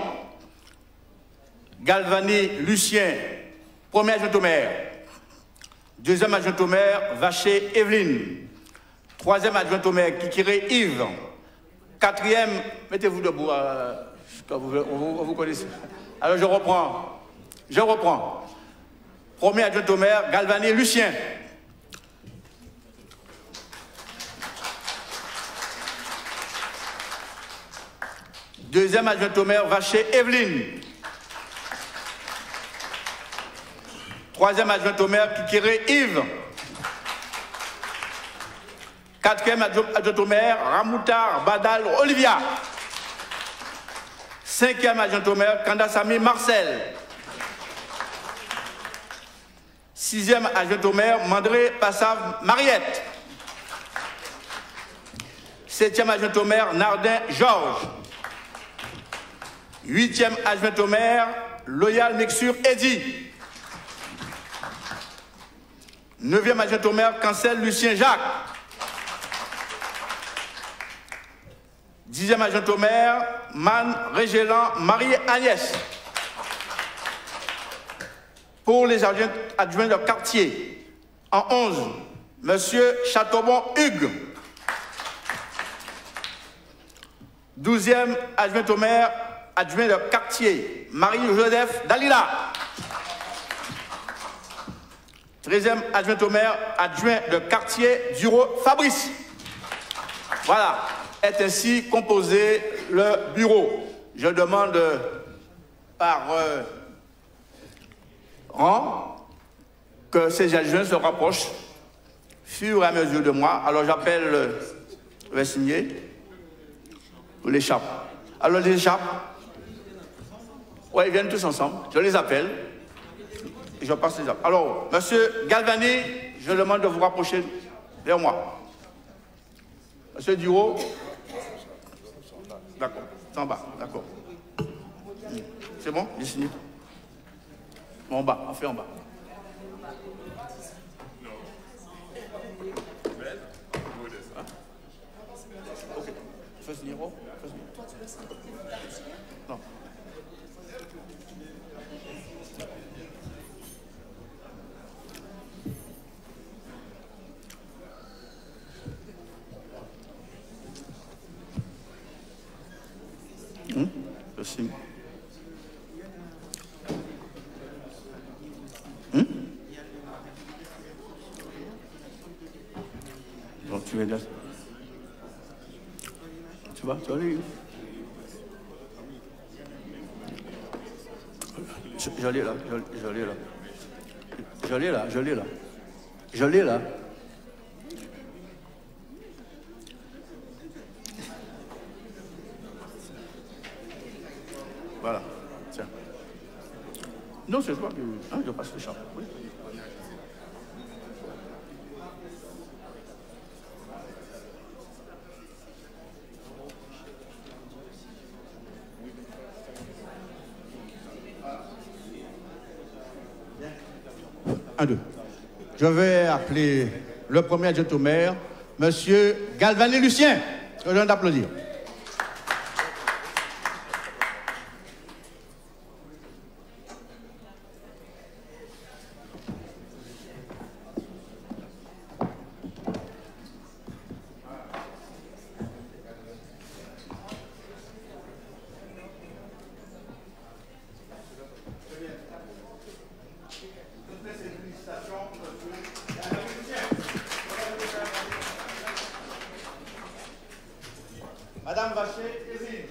Speaker 4: Galvani Lucien, premier adjoint au maire. Deuxième adjoint au maire, Vacher Evelyne. Troisième adjoint au maire, Kikiré Yves. Quatrième, mettez-vous debout, on vous connaissez. Alors je reprends. Premier adjoint au maire, Galvani Lucien. Deuxième adjoint au maire, Vacher Evelyne. Troisième adjoint au maire, Kikiré Yves. Quatrième adjoint au maire, Ramoutar Badal Olivia. Cinquième adjoint au maire, Kandasami Marcel. Sixième adjoint au maire, Mandré Passav Mariette. Septième adjoint au maire, Nardin Georges. Huitième adjoint au maire, Loyal Mixure Eddy. Neuvième adjoint au maire, Cancel Lucien Jacques. 10e adjoint au maire, Man Régélan Marie-Agnès. Pour les adjoints de quartier, en 11, M. Chateaubon Hugues. 12e adjoint au maire, adjoint de quartier, Marie-Joseph Dalila. 13e adjoint au maire, adjoint de quartier, Duro Fabrice. Voilà, est ainsi composé le bureau. Je demande par rang que ces adjoints se rapprochent fur et à mesure de moi. Alors j'appelle, je vais signer, l'échappe. Alors les échappes, ouais, ils viennent tous ensemble, je les appelle. Et je passe les appels. Alors, monsieur Galvani, je demande de vous rapprocher vers moi. Monsieur Duro, d'accord, c'est en bas, d'accord. C'est bon, j'ai signé. Bon, en bas, on fait en bas. Ok, je fais signer, oh, je fais signer. Non. Merci. Donc tu vas là. Tu vas aller. Je l'ai là. Voilà, tiens. Non, c'est toi que... Hein, je passe le champ. Oui.
Speaker 9: Un, deux. Je vais appeler le premier adjoint au maire, M. Galvani-Lucien. Je donne d'applaudir. Madame Vacher-Késine.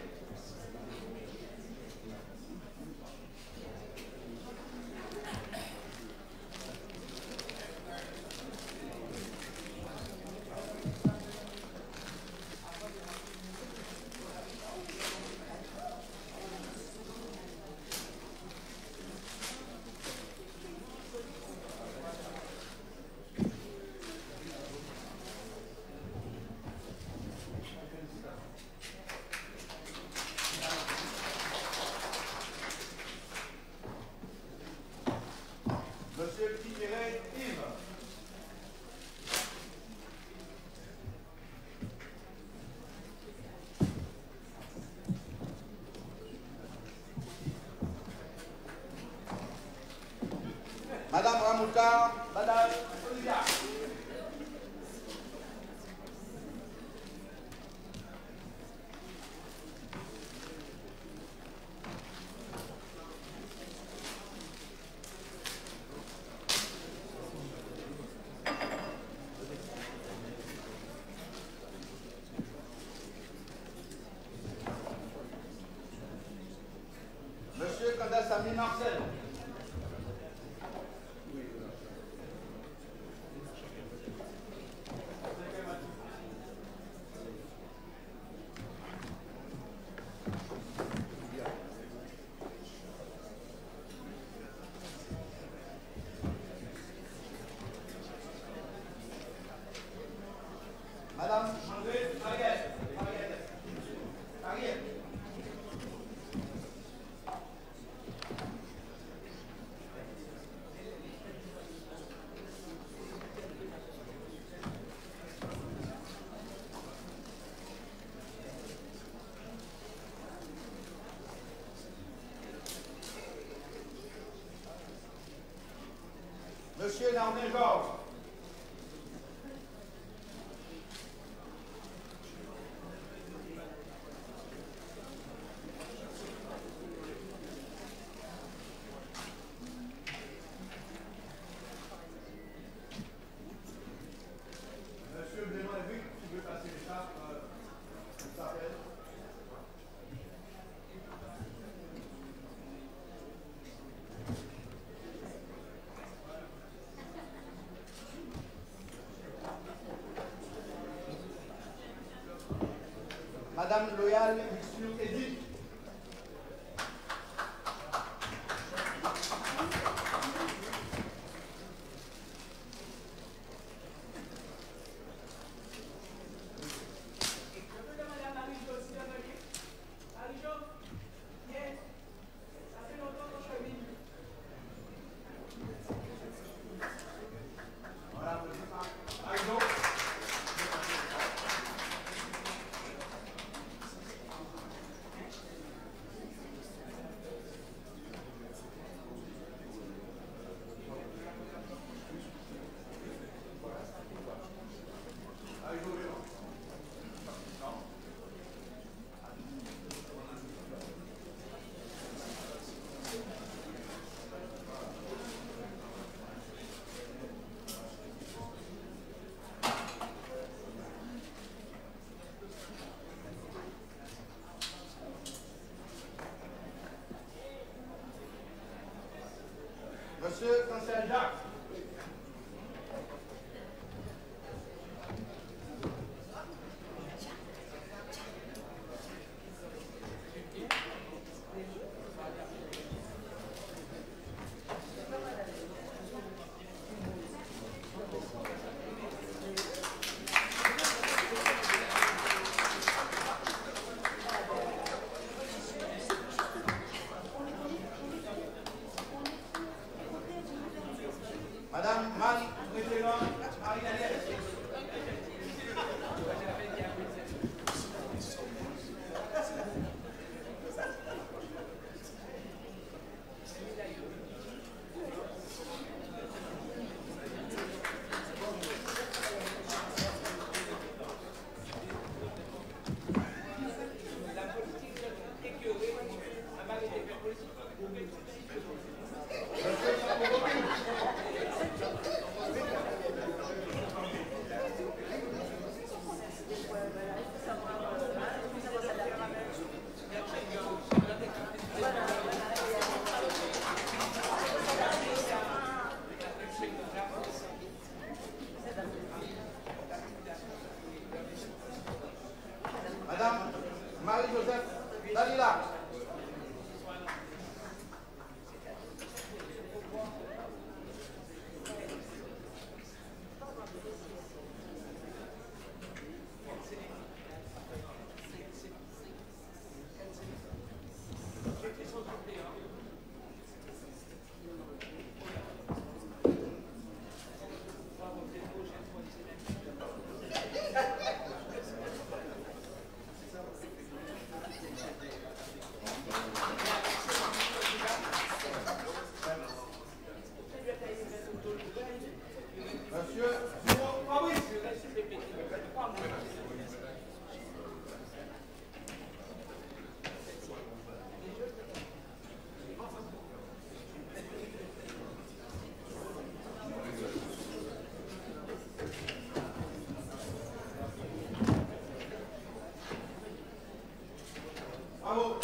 Speaker 9: Madame Ramouka, Madame Olivia. Monsieur Kandassami Marcel. Madame André Ariel. Monsieur Nardin Georges. Monsieur Benoît-Luc, tu veux passer l'écharpe, il s'appelle. Madame Loyal, Monsieur Edith. Monsieur Cancel Jacques. Madame Marie, Marie-Danielle. Madame Marie-Joseph Dalila. Monsieur Simon Fabrice. Bravo.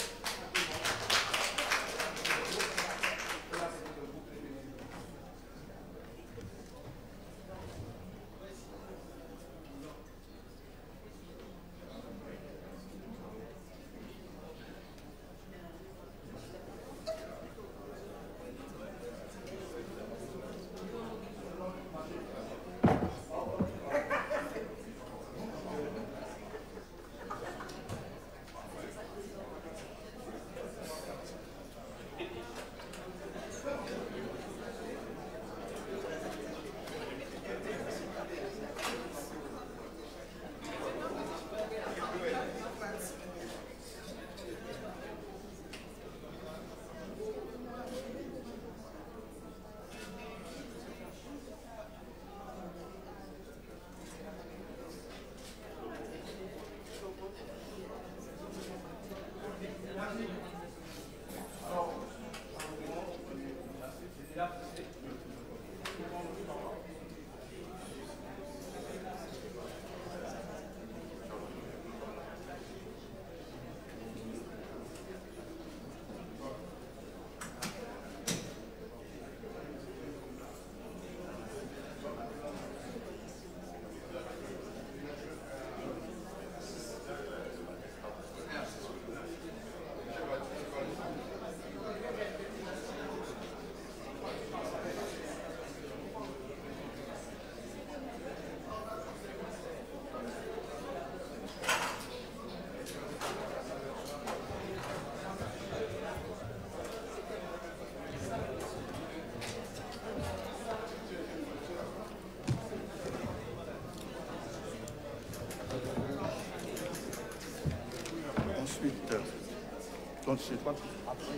Speaker 9: Donc c'est quoi après?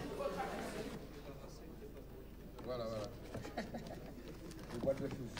Speaker 10: Voilà. Les boîtes de chaussures.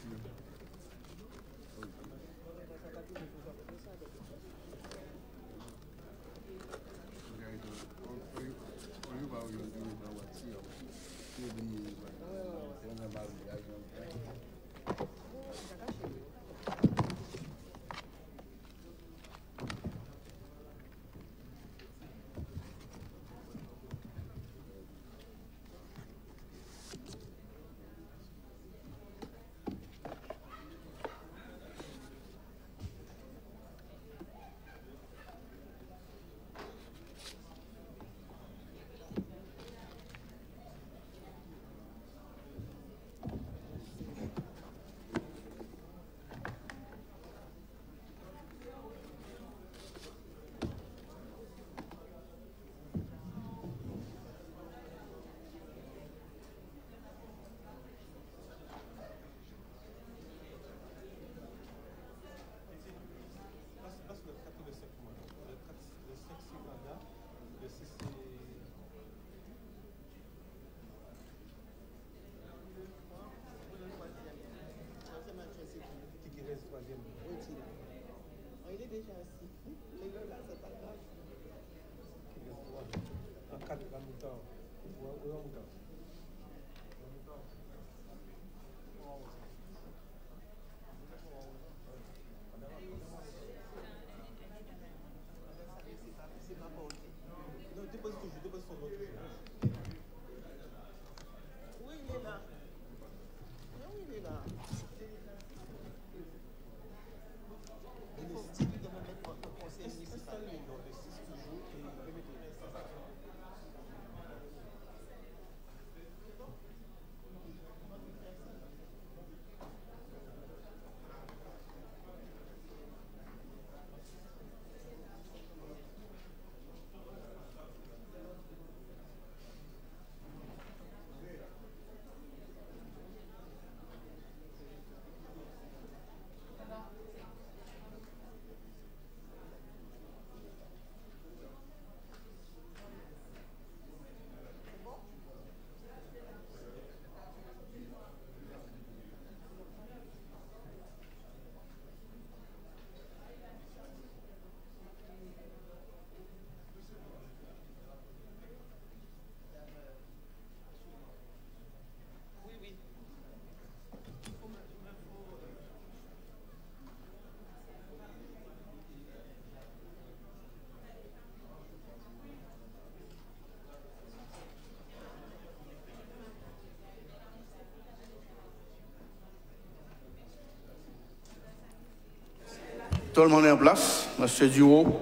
Speaker 4: Tout le monde est en place. Monsieur Duro.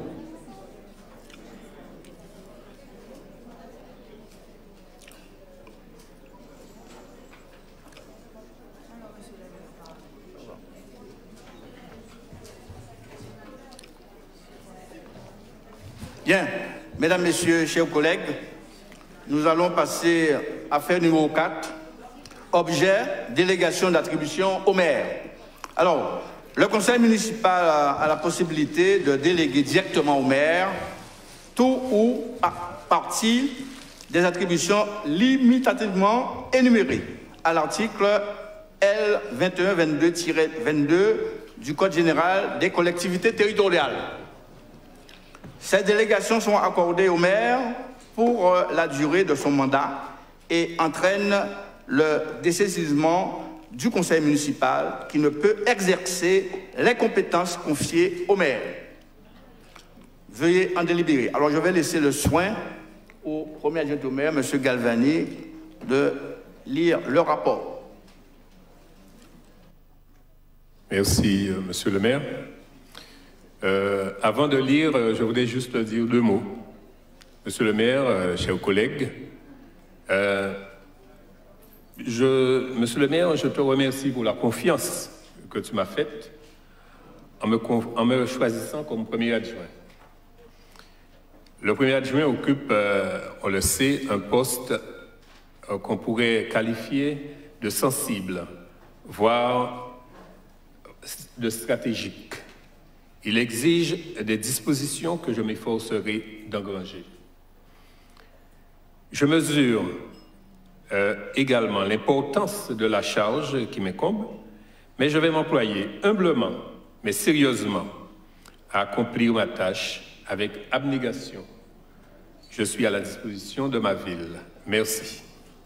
Speaker 4: Bien, mesdames, messieurs, chers collègues, nous allons passer à affaire numéro 4, objet, délégation d'attribution au maire. Alors, le conseil municipal a la possibilité de déléguer directement au maire tout ou partie des attributions limitativement énumérées à l'article L. 2122-22 du Code général des collectivités territoriales. Ces délégations sont accordées au maire pour la durée de son mandat et entraînent le dessaisissement du conseil municipal qui ne peut exercer les compétences confiées au maire. Veuillez en délibérer. Alors je vais laisser le soin au premier adjoint au maire, M. Galvani, de lire le rapport.
Speaker 11: Merci, Monsieur le maire. Avant de lire, je voudrais juste dire deux mots. Monsieur le maire, chers collègues, Monsieur le maire, je te remercie pour la confiance que tu m'as faite en me choisissant comme premier adjoint. Le premier adjoint occupe, on le sait, un poste qu'on pourrait qualifier de sensible, voire de stratégique. Il exige des dispositions que je m'efforcerai d'engranger. Je mesure également l'importance de la charge qui m'incombe, mais je vais m'employer humblement, mais sérieusement, à accomplir ma tâche avec abnégation. Je suis à la disposition de ma ville. Merci.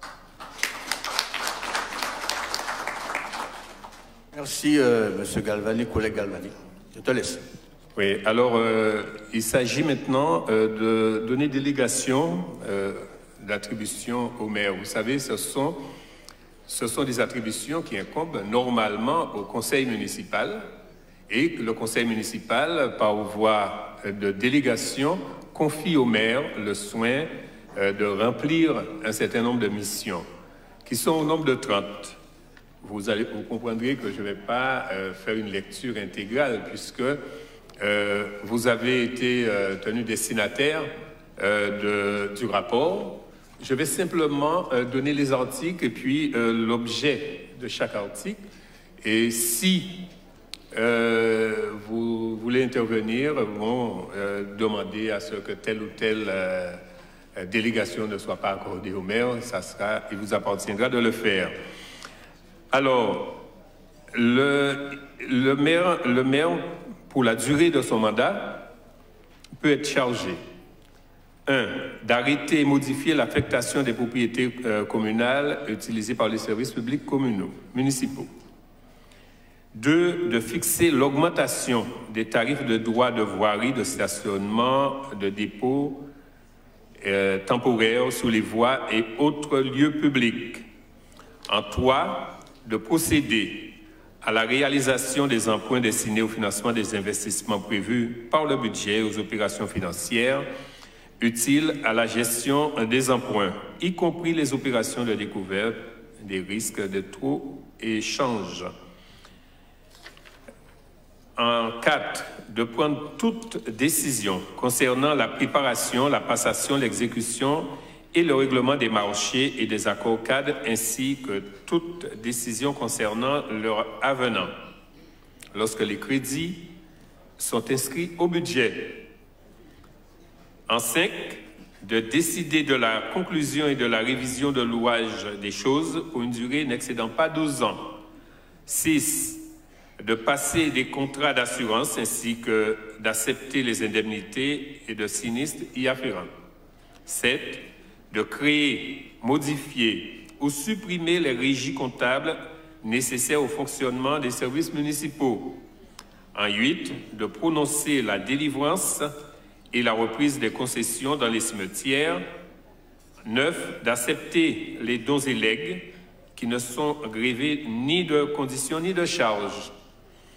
Speaker 4: Merci, M. Galvani, collègue Galvani. Je te laisse.
Speaker 11: Oui, alors il s'agit maintenant de donner délégation d'attribution au maire. Vous savez, ce sont des attributions qui incombent normalement au conseil municipal et que le conseil municipal, par voie de délégation, confie au maire le soin de remplir un certain nombre de missions, qui sont au nombre de 30. Vous comprendrez que je ne vais pas faire une lecture intégrale puisque vous avez été tenu destinataire du rapport. Je vais simplement donner les articles et puis l'objet de chaque article. Et si vous voulez intervenir, vous demandez à ce que telle ou telle délégation ne soit pas accordée au maire, il vous appartiendra de le faire. Alors, le maire, pour la durée de son mandat, peut être chargé 1. D'arrêter et modifier l'affectation des propriétés communales utilisées par les services publics municipaux. 2. De fixer l'augmentation des tarifs de droits de voirie, de stationnement, de dépôt temporaires sur les voies et autres lieux publics. En 3. De procéder à la réalisation des emprunts destinés au financement des investissements prévus par le budget aux opérations financières utiles à la gestion des emprunts, y compris les opérations de découverte des risques de taux et change. En 4, de prendre toute décision concernant la préparation, la passation, l'exécution et le règlement des marchés et des accords cadres, ainsi que toute décision concernant leur avenant, lorsque les crédits sont inscrits au budget. En 5, de décider de la conclusion et de la révision de l'ouvrage des choses pour une durée n'excédant pas 12 ans. 6, de passer des contrats d'assurance ainsi que d'accepter les indemnités et de sinistres y afférents. 7, de créer, modifier ou supprimer les régies comptables nécessaires au fonctionnement des services municipaux. En 8, de prononcer la délivrance et la reprise des concessions dans les cimetières. 9, d'accepter les dons et legs qui ne sont grevés ni de conditions ni de charges.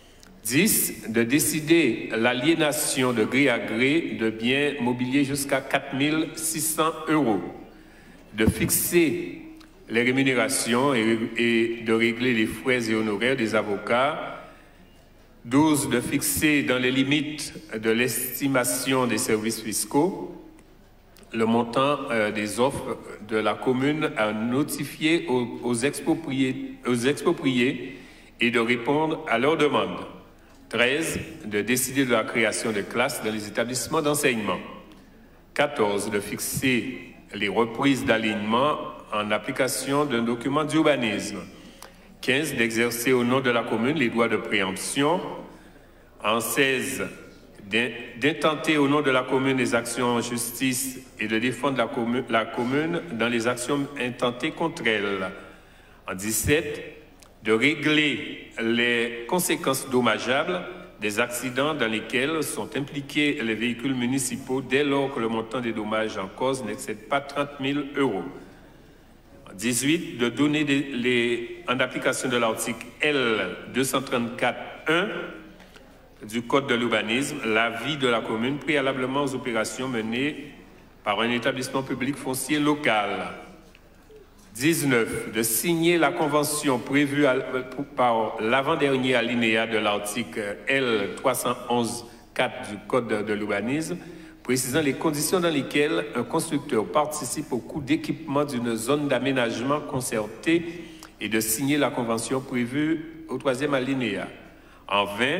Speaker 11: 10. De décider l'aliénation de gré à gré de biens mobiliers jusqu'à 4 600 €. De fixer les rémunérations et de régler les frais et honoraires des avocats. 12. De fixer dans les limites de l'estimation des services fiscaux le montant des offres de la commune à notifier aux expropriés et de répondre à leurs demandes. 13. De décider de la création de classes dans les établissements d'enseignement. 14. De fixer les reprises d'alignement en application d'un document d'urbanisme. 15. D'exercer au nom de la commune les droits de préemption. En 16. D'intenter au nom de la commune les actions en justice et de défendre la commune dans les actions intentées contre elle. En 17. De régler les conséquences dommageables des accidents dans lesquels sont impliqués les véhicules municipaux dès lors que le montant des dommages en cause n'excède pas 30 000 €. 18. De donner en application de l'article L234-1 du Code de l'urbanisme l'avis de la commune préalablement aux opérations menées par un établissement public foncier local. 19. De signer la convention prévue par l'avant-dernier alinéa de l'article L311-4 du Code de l'urbanisme, précisant les conditions dans lesquelles un constructeur participe au coût d'équipement d'une zone d'aménagement concertée et de signer la convention prévue au 3e alinéa. En 20.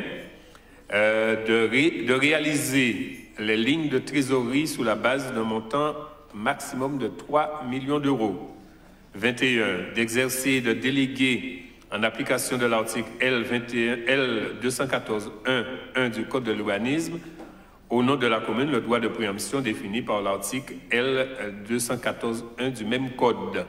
Speaker 11: De réaliser les lignes de trésorerie sous la base d'un montant maximum de 3 millions €. 21. D'exercer et de déléguer en application de l'article L214-1 du Code de l'urbanisme au nom de la commune le droit de préemption défini par l'article L214-1 du même code.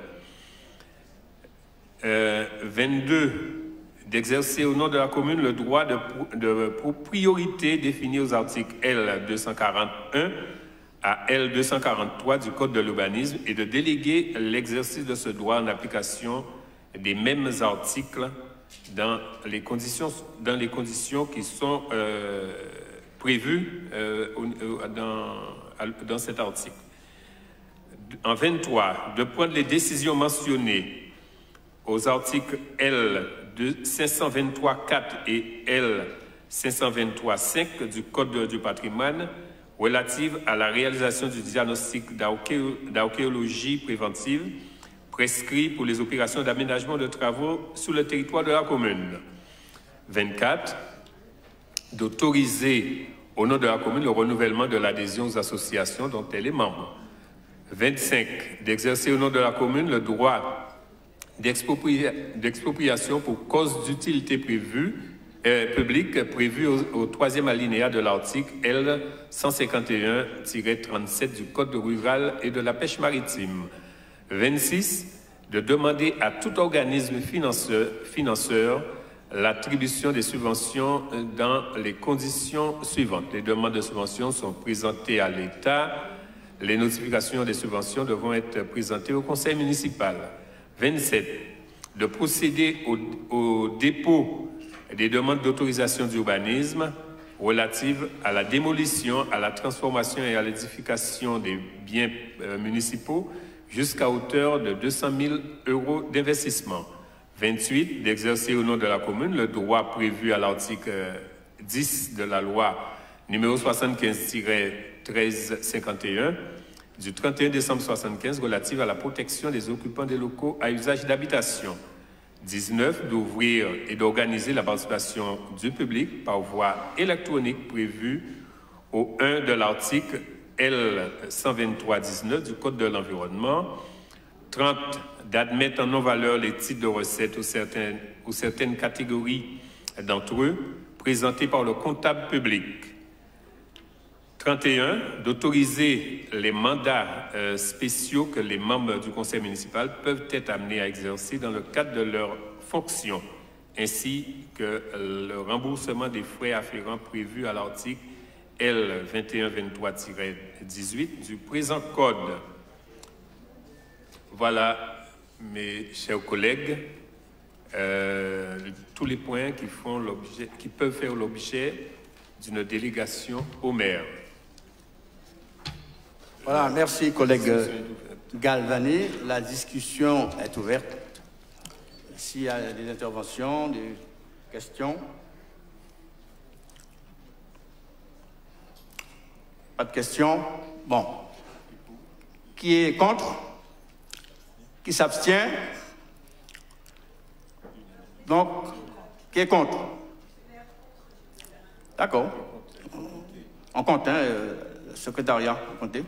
Speaker 11: 22. D'exercer au nom de la commune le droit de priorité défini aux articles L241 à L243 du Code de l'urbanisme et de déléguer l'exercice de ce droit en application des mêmes articles dans les conditions qui sont prévues dans cet article. En 23, de prendre les décisions mentionnées aux articles L523-4 et L523-5 du Code du patrimoine relative à la réalisation du diagnostic d'archéologie préventive prescrit pour les opérations d'aménagement de travaux sur le territoire de la commune. 24. D'autoriser au nom de la commune le renouvellement de l'adhésion aux associations dont elle est membre. 25. D'exercer au nom de la commune le droit d'expropriation pour cause d'utilité publique prévu au 3e alinéa de l'article L151-37 du Code rural et de la pêche maritime. 26. De demander à tout organisme financeur l'attribution des subventions dans les conditions suivantes. Les demandes de subventions sont présentées à l'État. Les notifications des subventions devront être présentées au conseil municipal. 27. De procéder au dépôt des demandes d'autorisation d'urbanisme relatives à la démolition, à la transformation et à l'édification des biens municipaux jusqu'à hauteur de 200 000 € d'investissement. 28. D'exercer au nom de la commune le droit prévu à l'article 10 de la loi numéro 75-1351 du 31 décembre 1975 relative à la protection des occupants des locaux à usage d'habitation. 19. D'ouvrir et d'organiser la participation du public par voie électronique prévue au 1 de l'article L123-19 du Code de l'environnement. 30. D'admettre en non-valeur les titres de recettes ou certaines catégories d'entre eux présentés par le comptable public. 31. D'autoriser les mandats spéciaux que les membres du conseil municipal peuvent être amenés à exercer dans le cadre de leurs fonctions, ainsi que le remboursement des frais afférents prévus à l'article L2123-18 du présent code. Voilà, mes chers collègues, tous les points qui peuvent faire l'objet d'une délégation au maire.
Speaker 4: Voilà, merci collègue Galvani. La discussion est ouverte. S'il y a des interventions, des questions. Pas de questions? Bon. Qui est contre? Qui s'abstient? Donc, qui est contre? D'accord. On compte, hein, le secrétariat, comptez.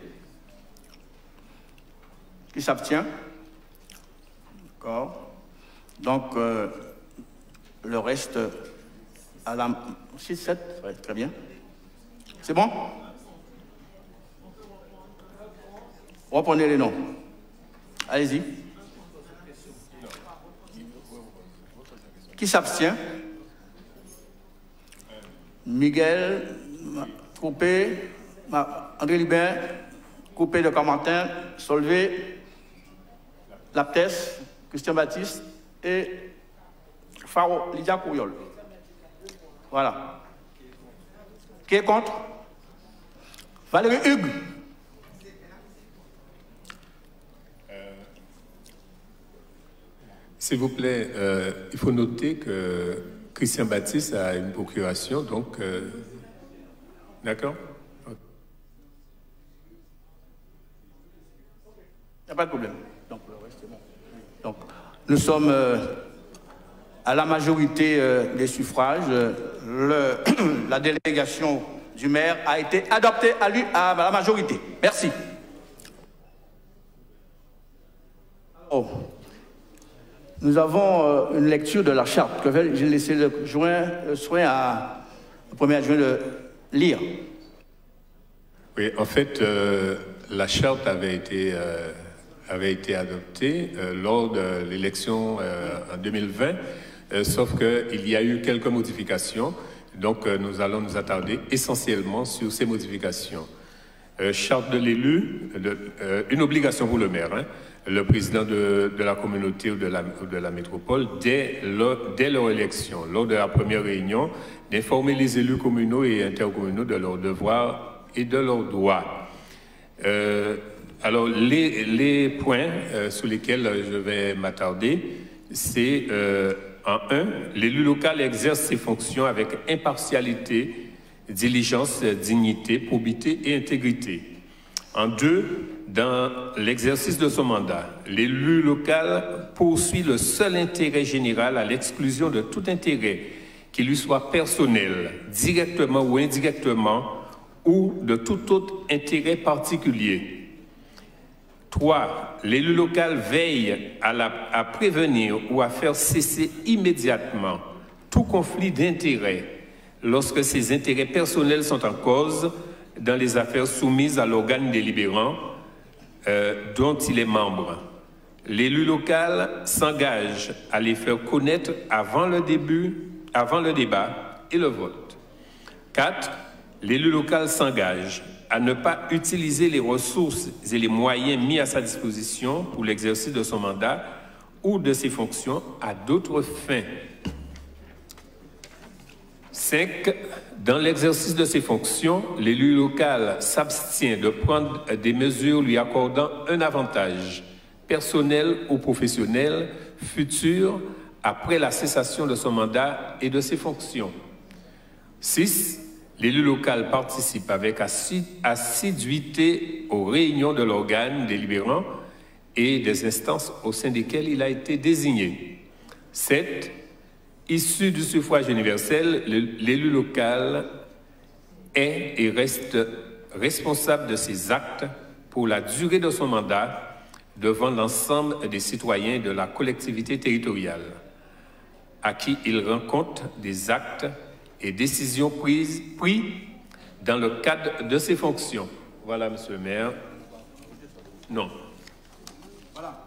Speaker 4: Qui s'abstient? D'accord. Donc, le reste à la 6-7, ouais, très bien. C'est bon? Reprenez les noms. Allez-y. Qui s'abstient? Miguel, Coupé, André Lubin, Coupé de Carmartin, Solvé, Laptès, Christian Baptiste et Faro, Lydia Couriol. Voilà. Qui est contre? Valérie Hugues.
Speaker 11: S'il vous plaît, il faut noter que Christian Baptiste a une procuration, donc... D'accord?
Speaker 4: Il n'y a pas de problème. Donc, le reste est bon. Donc, nous sommes à la majorité des suffrages. La délégation du maire a été adoptée à la majorité. Merci. Oh. Nous avons une lecture de la charte que j'ai laissé le soin au premier adjoint de lire.
Speaker 11: Oui, en fait, la charte avait été adoptée lors de l'élection en 2020, sauf qu'il y a eu quelques modifications. Donc, nous allons nous attarder essentiellement sur ces modifications. Charte de l'élu, une obligation pour le maire, hein, le président de la communauté ou de la métropole, dès leur élection, lors de la première réunion, d'informer les élus communaux et intercommunaux de leurs devoirs et de leurs droits. Alors, les points sur lesquels je vais m'attarder, c'est en 1, l'élu local exerce ses fonctions avec impartialité, diligence, dignité, probité et intégrité. En 2, dans l'exercice de son mandat, l'élu local poursuit le seul intérêt général à l'exclusion de tout intérêt qui lui soit personnel, directement ou indirectement, ou de tout autre intérêt particulier. 3, l'élu local veille à prévenir ou à faire cesser immédiatement tout conflit d'intérêts lorsque ses intérêts personnels sont en cause dans les affaires soumises à l'organe délibérant dont il est membre. L'élu local s'engage à les faire connaître avant le débat et le vote. 4, l'élu local s'engage à ne pas utiliser les ressources et les moyens mis à sa disposition pour l'exercice de son mandat ou de ses fonctions à d'autres fins. 5. Dans l'exercice de ses fonctions, l'élu local s'abstient de prendre des mesures lui accordant un avantage personnel ou professionnel futur après la cessation de son mandat et de ses fonctions. 6. L'élu local participe avec assiduité aux réunions de l'organe délibérant et des instances au sein desquelles il a été désigné. 7. Issu du suffrage universel, l'élu local est et reste responsable de ses actes pour la durée de son mandat devant l'ensemble des citoyens de la collectivité territoriale, à qui il rend compte des actes et décisions prises dans le cadre de ses fonctions. Voilà, monsieur le maire. Non.
Speaker 4: Voilà.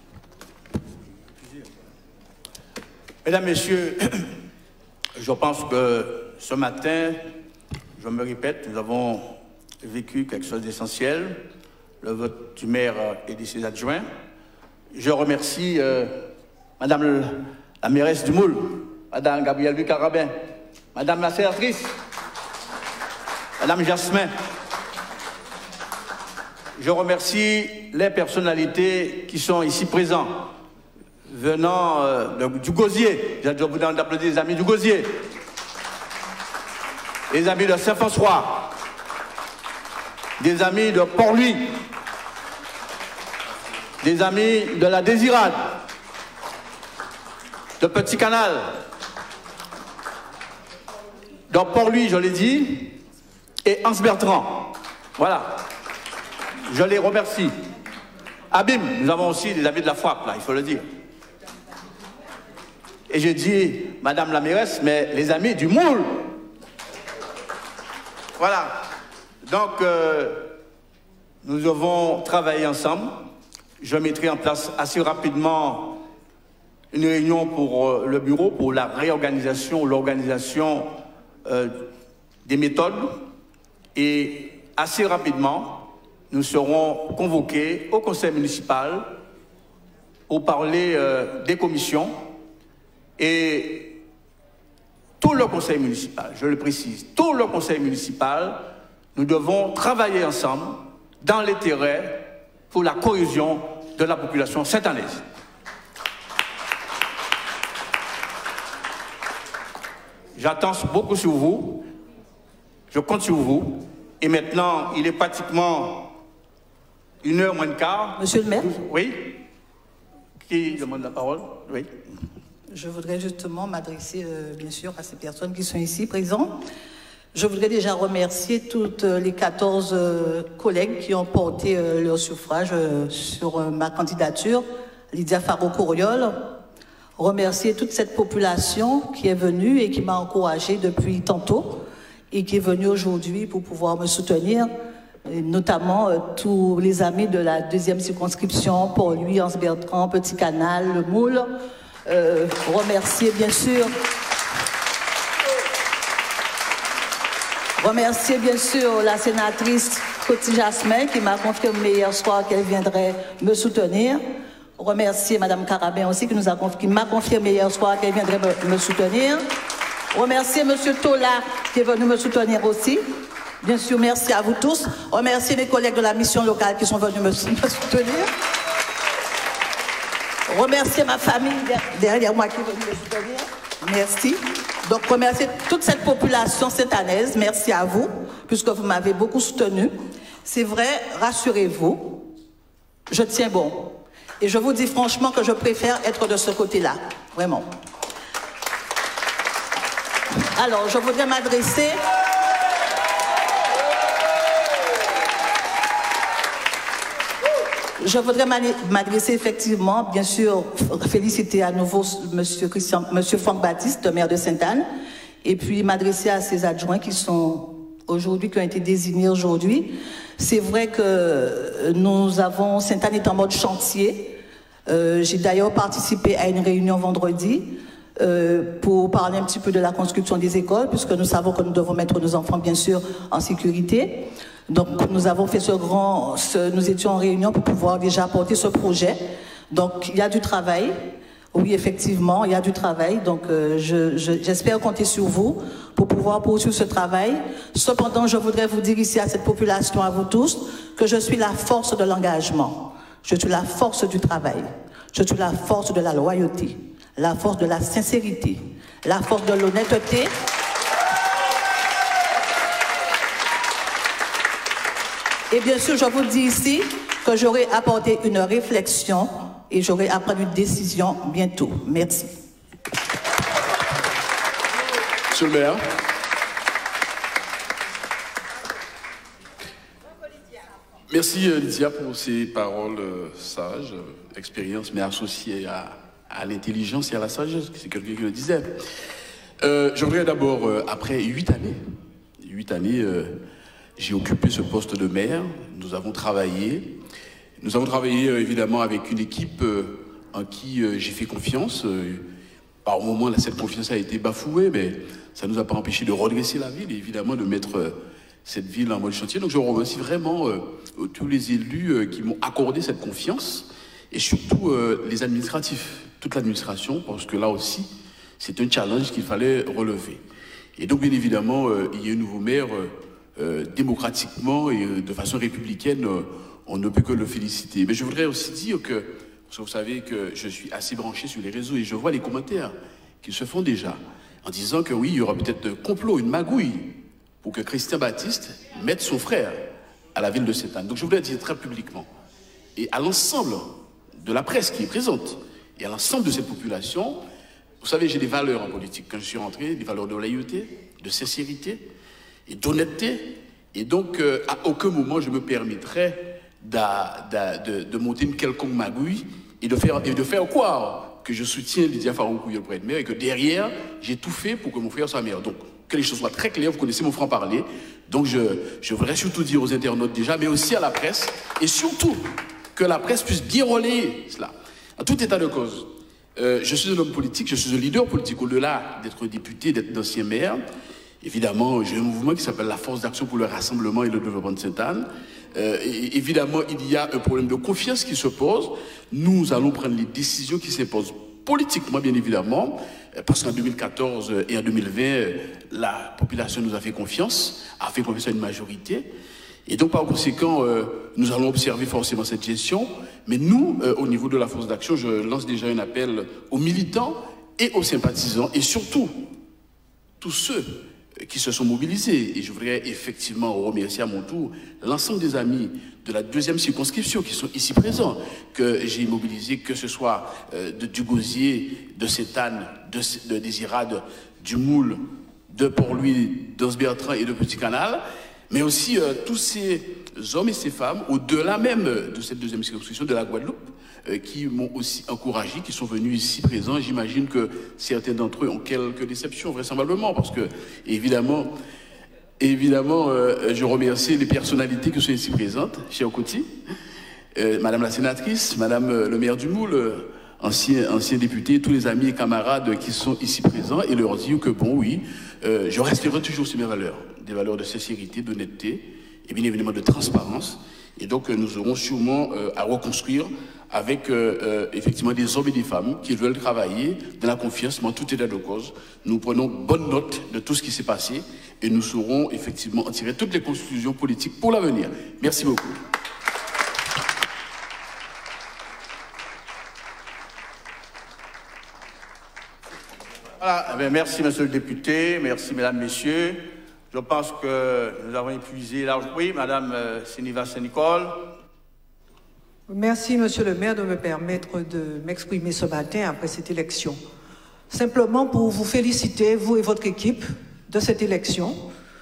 Speaker 4: Mesdames, Messieurs, je pense que ce matin, je me répète, nous avons vécu quelque chose d'essentiel, le vote du maire et de ses adjoints. Je remercie Madame la mairesse du Moule, Madame Gabrielle Carabin, Madame la sénatrice, Madame Jasmin. Je remercie les personnalités qui sont ici présentes, venant du Gosier. Je vous demande d'applaudir les amis du Gosier, les amis de Saint-François, des amis de Port-Louis, des amis de la Désirade, de Petit Canal, de Port-Louis, je l'ai dit, et Anse-Bertrand. Voilà. Je les remercie. Abim, nous avons aussi des amis de la FRAP, là, il faut le dire. Et j'ai dit, Madame la mairesse, mais les amis du Moule. Voilà. Donc, nous devons travailler ensemble. Je mettrai en place assez rapidement une réunion pour le bureau, pour la réorganisation, l'organisation des méthodes. Et assez rapidement, nous serons convoqués au conseil municipal pour parler des commissions et tout le conseil municipal, je le précise, tout le conseil municipal, nous devons travailler ensemble dans l'intérêt pour la cohésion de la population saint-anaise. J'attends beaucoup sur vous, je compte sur vous, et maintenant, il est pratiquement 1h moins le quart.
Speaker 6: Monsieur le maire?
Speaker 4: Oui. Qui demande la parole? Oui.
Speaker 6: Je voudrais justement m'adresser, bien sûr, à ces personnes qui sont ici présentes. Je voudrais déjà remercier toutes les 14 collègues qui ont porté leur suffrage sur ma candidature, Lydia Faro-Couriol. Remercier toute cette population qui est venue et qui m'a encouragée depuis tantôt et qui est venue aujourd'hui pour pouvoir me soutenir, et notamment tous les amis de la 2e circonscription, Port-Louis, Anse-Bertrand, Petit Canal, le Moule. Remercier bien sûr la sénatrice Coty Jasmin qui m'a confirmé hier soir qu'elle viendrait me soutenir. Remercier Madame Carabin aussi qui m'a confirmé hier soir qu'elle viendrait me soutenir. Remercier Monsieur Tola qui est venu me soutenir aussi. Bien sûr, merci à vous tous. Remercier mes collègues de la mission locale qui sont venus me soutenir. Remercier ma famille derrière moi qui est venue me soutenir. Merci. Donc, remercier toute cette population saint-anaise. Merci à vous, puisque vous m'avez beaucoup soutenu. C'est vrai, rassurez-vous, je tiens bon. Et je vous dis franchement que je préfère être de ce côté-là. Vraiment. Alors, je voudrais m'adresser... Je voudrais m'adresser effectivement, bien sûr, féliciter à nouveau Monsieur Franck Baptiste, maire de Sainte-Anne, et puis m'adresser à ses adjoints qui sont aujourd'hui, qui ont été désignés aujourd'hui. C'est vrai que nous avons, Sainte-Anne est en mode chantier. J'ai d'ailleurs participé à une réunion vendredi pour parler un petit peu de la construction des écoles, puisque nous savons que nous devons mettre nos enfants, bien sûr, en sécurité. Donc, nous avons fait nous étions en réunion pour pouvoir déjà apporter ce projet. Donc, il y a du travail. Oui, effectivement, il y a du travail. Donc, j'espère compter sur vous pour pouvoir poursuivre ce travail. Cependant, je voudrais vous dire ici à cette population, à vous tous, que je suis la force de l'engagement. Je suis la force du travail. Je suis la force de la loyauté, la force de la sincérité, la force de l'honnêteté. Et bien sûr, je vous dis ici que j'aurai apporté une réflexion et j'aurai à prendre une décision bientôt. Merci.
Speaker 12: Monsieur le maire. Merci Lydia pour ces paroles sages, expérience, mais associées à l'intelligence et à la sagesse, c'est quelqu'un qui le disait. Je voudrais d'abord, après 8 années, j'ai occupé ce poste de maire. Nous avons travaillé évidemment avec une équipe en qui j'ai fait confiance. Par moments, cette confiance a été bafouée, mais ça ne nous a pas empêché de redresser la ville et évidemment de mettre cette ville en mode chantier. Donc je remercie vraiment tous les élus qui m'ont accordé cette confiance et surtout les administratifs, toute l'administration, parce que là aussi, c'est un challenge qu'il fallait relever. Et donc, bien évidemment, il y a un nouveau maire démocratiquement et de façon républicaine, on ne peut que le féliciter. Mais je voudrais aussi dire que, parce que vous savez que je suis assez branché sur les réseaux et je vois les commentaires qui se font déjà, en disant que oui, il y aura peut-être un complot, une magouille, pour que Christian Baptiste mette son frère à la ville de Sainte-Anne. Donc je voudrais dire très publiquement, et à l'ensemble de la presse qui est présente, et à l'ensemble de cette population, vous savez, j'ai des valeurs en politique. Quand je suis rentré, des valeurs de loyauté, de sincérité et d'honnêteté. Et donc, à aucun moment, je me permettrais de monter une quelconque magouille et de faire croire que je soutiens Lydia Faroukou, le premier maire, et que derrière, j'ai tout fait pour que mon frère soit maire. Donc, que les choses soient très claires, vous connaissez mon franc-parler. Donc, je voudrais surtout dire aux internautes déjà, mais aussi à la presse, et surtout que la presse puisse bien relayer cela. En tout état de cause, je suis un homme politique, je suis un leader politique, au-delà d'être député, d'être ancien maire. Évidemment, j'ai un mouvement qui s'appelle la Force d'Action pour le Rassemblement et le Développement de Sainte-Anne. Évidemment, il y a un problème de confiance qui se pose. Nous allons prendre les décisions qui s'imposent politiquement, bien évidemment, parce qu'en 2014 et en 2020, la population nous a fait confiance à une majorité. Et donc, par conséquent, nous allons observer forcément cette gestion. Mais nous, au niveau de la Force d'Action, je lance déjà un appel aux militants et aux sympathisants, et surtout, tous ceux qui se sont mobilisés. Et je voudrais effectivement remercier à mon tour l'ensemble des amis de la 2e circonscription qui sont ici présents, que j'ai mobilisés, que ce soit du Gosier, de Sainte-Anne, de Désirade, du Moule, de Port-Louis, d'Anse-Bertrand et de Petit-Canal, mais aussi tous ces hommes et ces femmes, au-delà même de cette 2e circonscription de la Guadeloupe, qui m'ont aussi encouragé, qui sont venus ici présents. J'imagine que certains d'entre eux ont quelques déceptions, vraisemblablement, parce que, évidemment, je remercie les personnalités qui sont ici présentes, chère Koti, Madame la sénatrice, Madame le maire du Moule, ancien député, tous les amis et camarades qui sont ici présents, et leur dire que, bon, oui, je resterai toujours sur mes valeurs, des valeurs de sincérité, d'honnêteté, et bien évidemment de transparence. Et donc, nous aurons sûrement à reconstruire avec effectivement des hommes et des femmes qui veulent travailler dans la confiance, mais en tout état de cause. Nous prenons bonne note de tout ce qui s'est passé et nous saurons effectivement en tirer toutes les conclusions politiques pour l'avenir. Merci beaucoup.
Speaker 4: Voilà, eh bien, merci monsieur le député, merci mesdames, messieurs. Je pense que nous avons épuisé là. Oui, madame Séniva Saint-Nicole.
Speaker 13: Merci, monsieur le maire, de me permettre de m'exprimer ce matin après cette élection. Simplement pour vous féliciter, vous et votre équipe, de cette élection.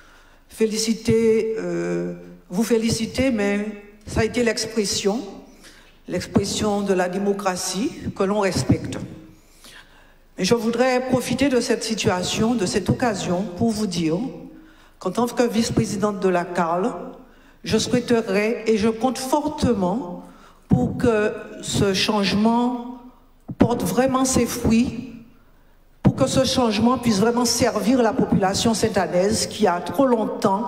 Speaker 13: Vous féliciter, mais ça a été l'expression de la démocratie que l'on respecte. Mais je voudrais profiter de cette situation, de cette occasion, pour vous dire qu'en tant que vice-présidente de la CARL, je souhaiterais et je compte fortement pour que ce changement porte vraiment ses fruits, pour que ce changement puisse vraiment servir la population sainte-annaise qui a trop longtemps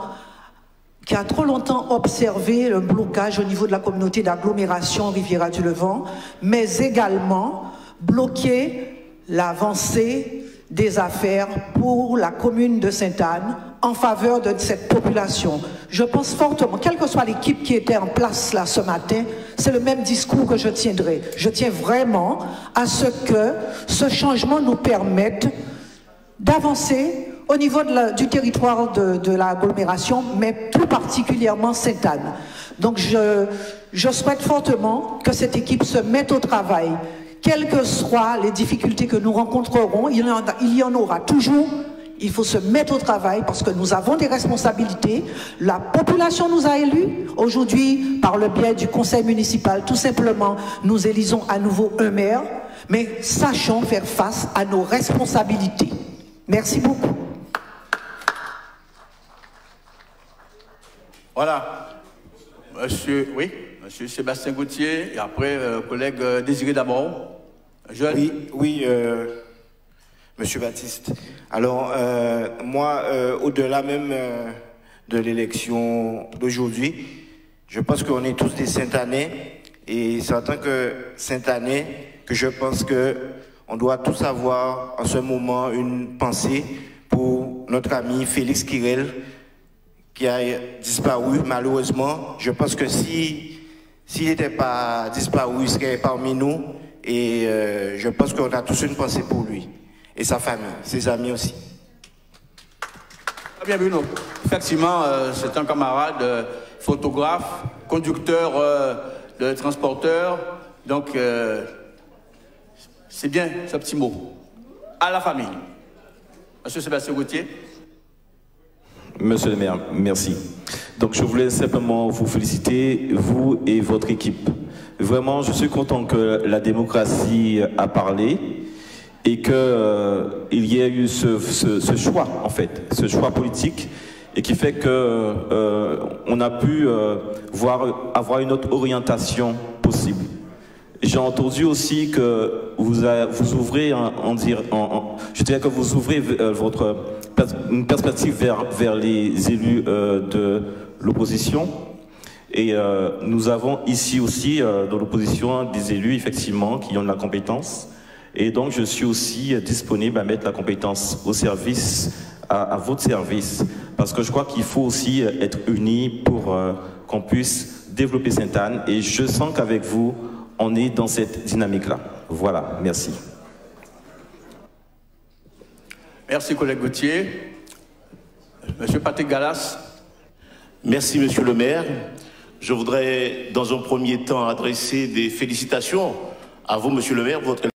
Speaker 13: observé le blocage au niveau de la communauté d'agglomération Riviera-du-Levant, mais également bloquer l'avancée des affaires pour la commune de Sainte-Anne en faveur de cette population. Je pense fortement, quelle que soit l'équipe qui était en place là ce matin, c'est le même discours que je tiendrai. Je tiens vraiment à ce que ce changement nous permette d'avancer au niveau du territoire de l'agglomération, mais plus particulièrement Sainte-Anne. Donc je souhaite fortement que cette équipe se mette au travail. Quelles que soient les difficultés que nous rencontrerons, il y en aura toujours. Il faut se mettre au travail parce que nous avons des responsabilités. La population nous a élus. Aujourd'hui, par le biais du conseil municipal, tout simplement, nous élisons à nouveau un maire. Mais sachons faire face à nos responsabilités. Merci beaucoup.
Speaker 4: Voilà. Monsieur Sébastien Gauthier, et après, collègue Désiré d'abord.
Speaker 14: Oui, Monsieur Baptiste. Alors, moi, au-delà même de l'élection d'aujourd'hui, je pense qu'on est tous des Sainte-Annais, et c'est en tant que Sainte-Annais que je pense que on doit tous avoir en ce moment une pensée pour notre ami Félix Kirel, qui a disparu malheureusement. Je pense que s'il n'était pas disparu, il serait parmi nous. Et je pense qu'on a tous une pensée pour lui. Et sa famille, ses amis aussi.
Speaker 4: Très bien, Bruno. Effectivement, c'est un camarade photographe, conducteur de transporteur. Donc, c'est bien ce petit mot. À la famille. Monsieur Sébastien Gauthier.
Speaker 15: Monsieur le maire, merci. Donc je voulais simplement vous féliciter, vous et votre équipe. Vraiment, je suis content que la démocratie a parlé et qu'il y ait eu ce choix, en fait, ce choix politique, et qui fait qu'on a pu avoir une autre orientation possible. J'ai entendu aussi que vous ouvrez, je dirais que vous ouvrez une perspective vers les élus de l'opposition. Et nous avons ici aussi, dans l'opposition, des élus, effectivement, qui ont de la compétence. Et donc, je suis aussi disponible à mettre la compétence au service, à votre service. Parce que je crois qu'il faut aussi être unis pour qu'on puisse développer Sainte-Anne. Et je sens qu'avec vous, on est dans cette dynamique-là. Voilà, merci.
Speaker 4: Merci, collègue Gauthier. Monsieur Patrick Gallas.
Speaker 16: Merci, monsieur le maire. Je voudrais, dans un premier temps, adresser des félicitations à vous, monsieur le maire, votre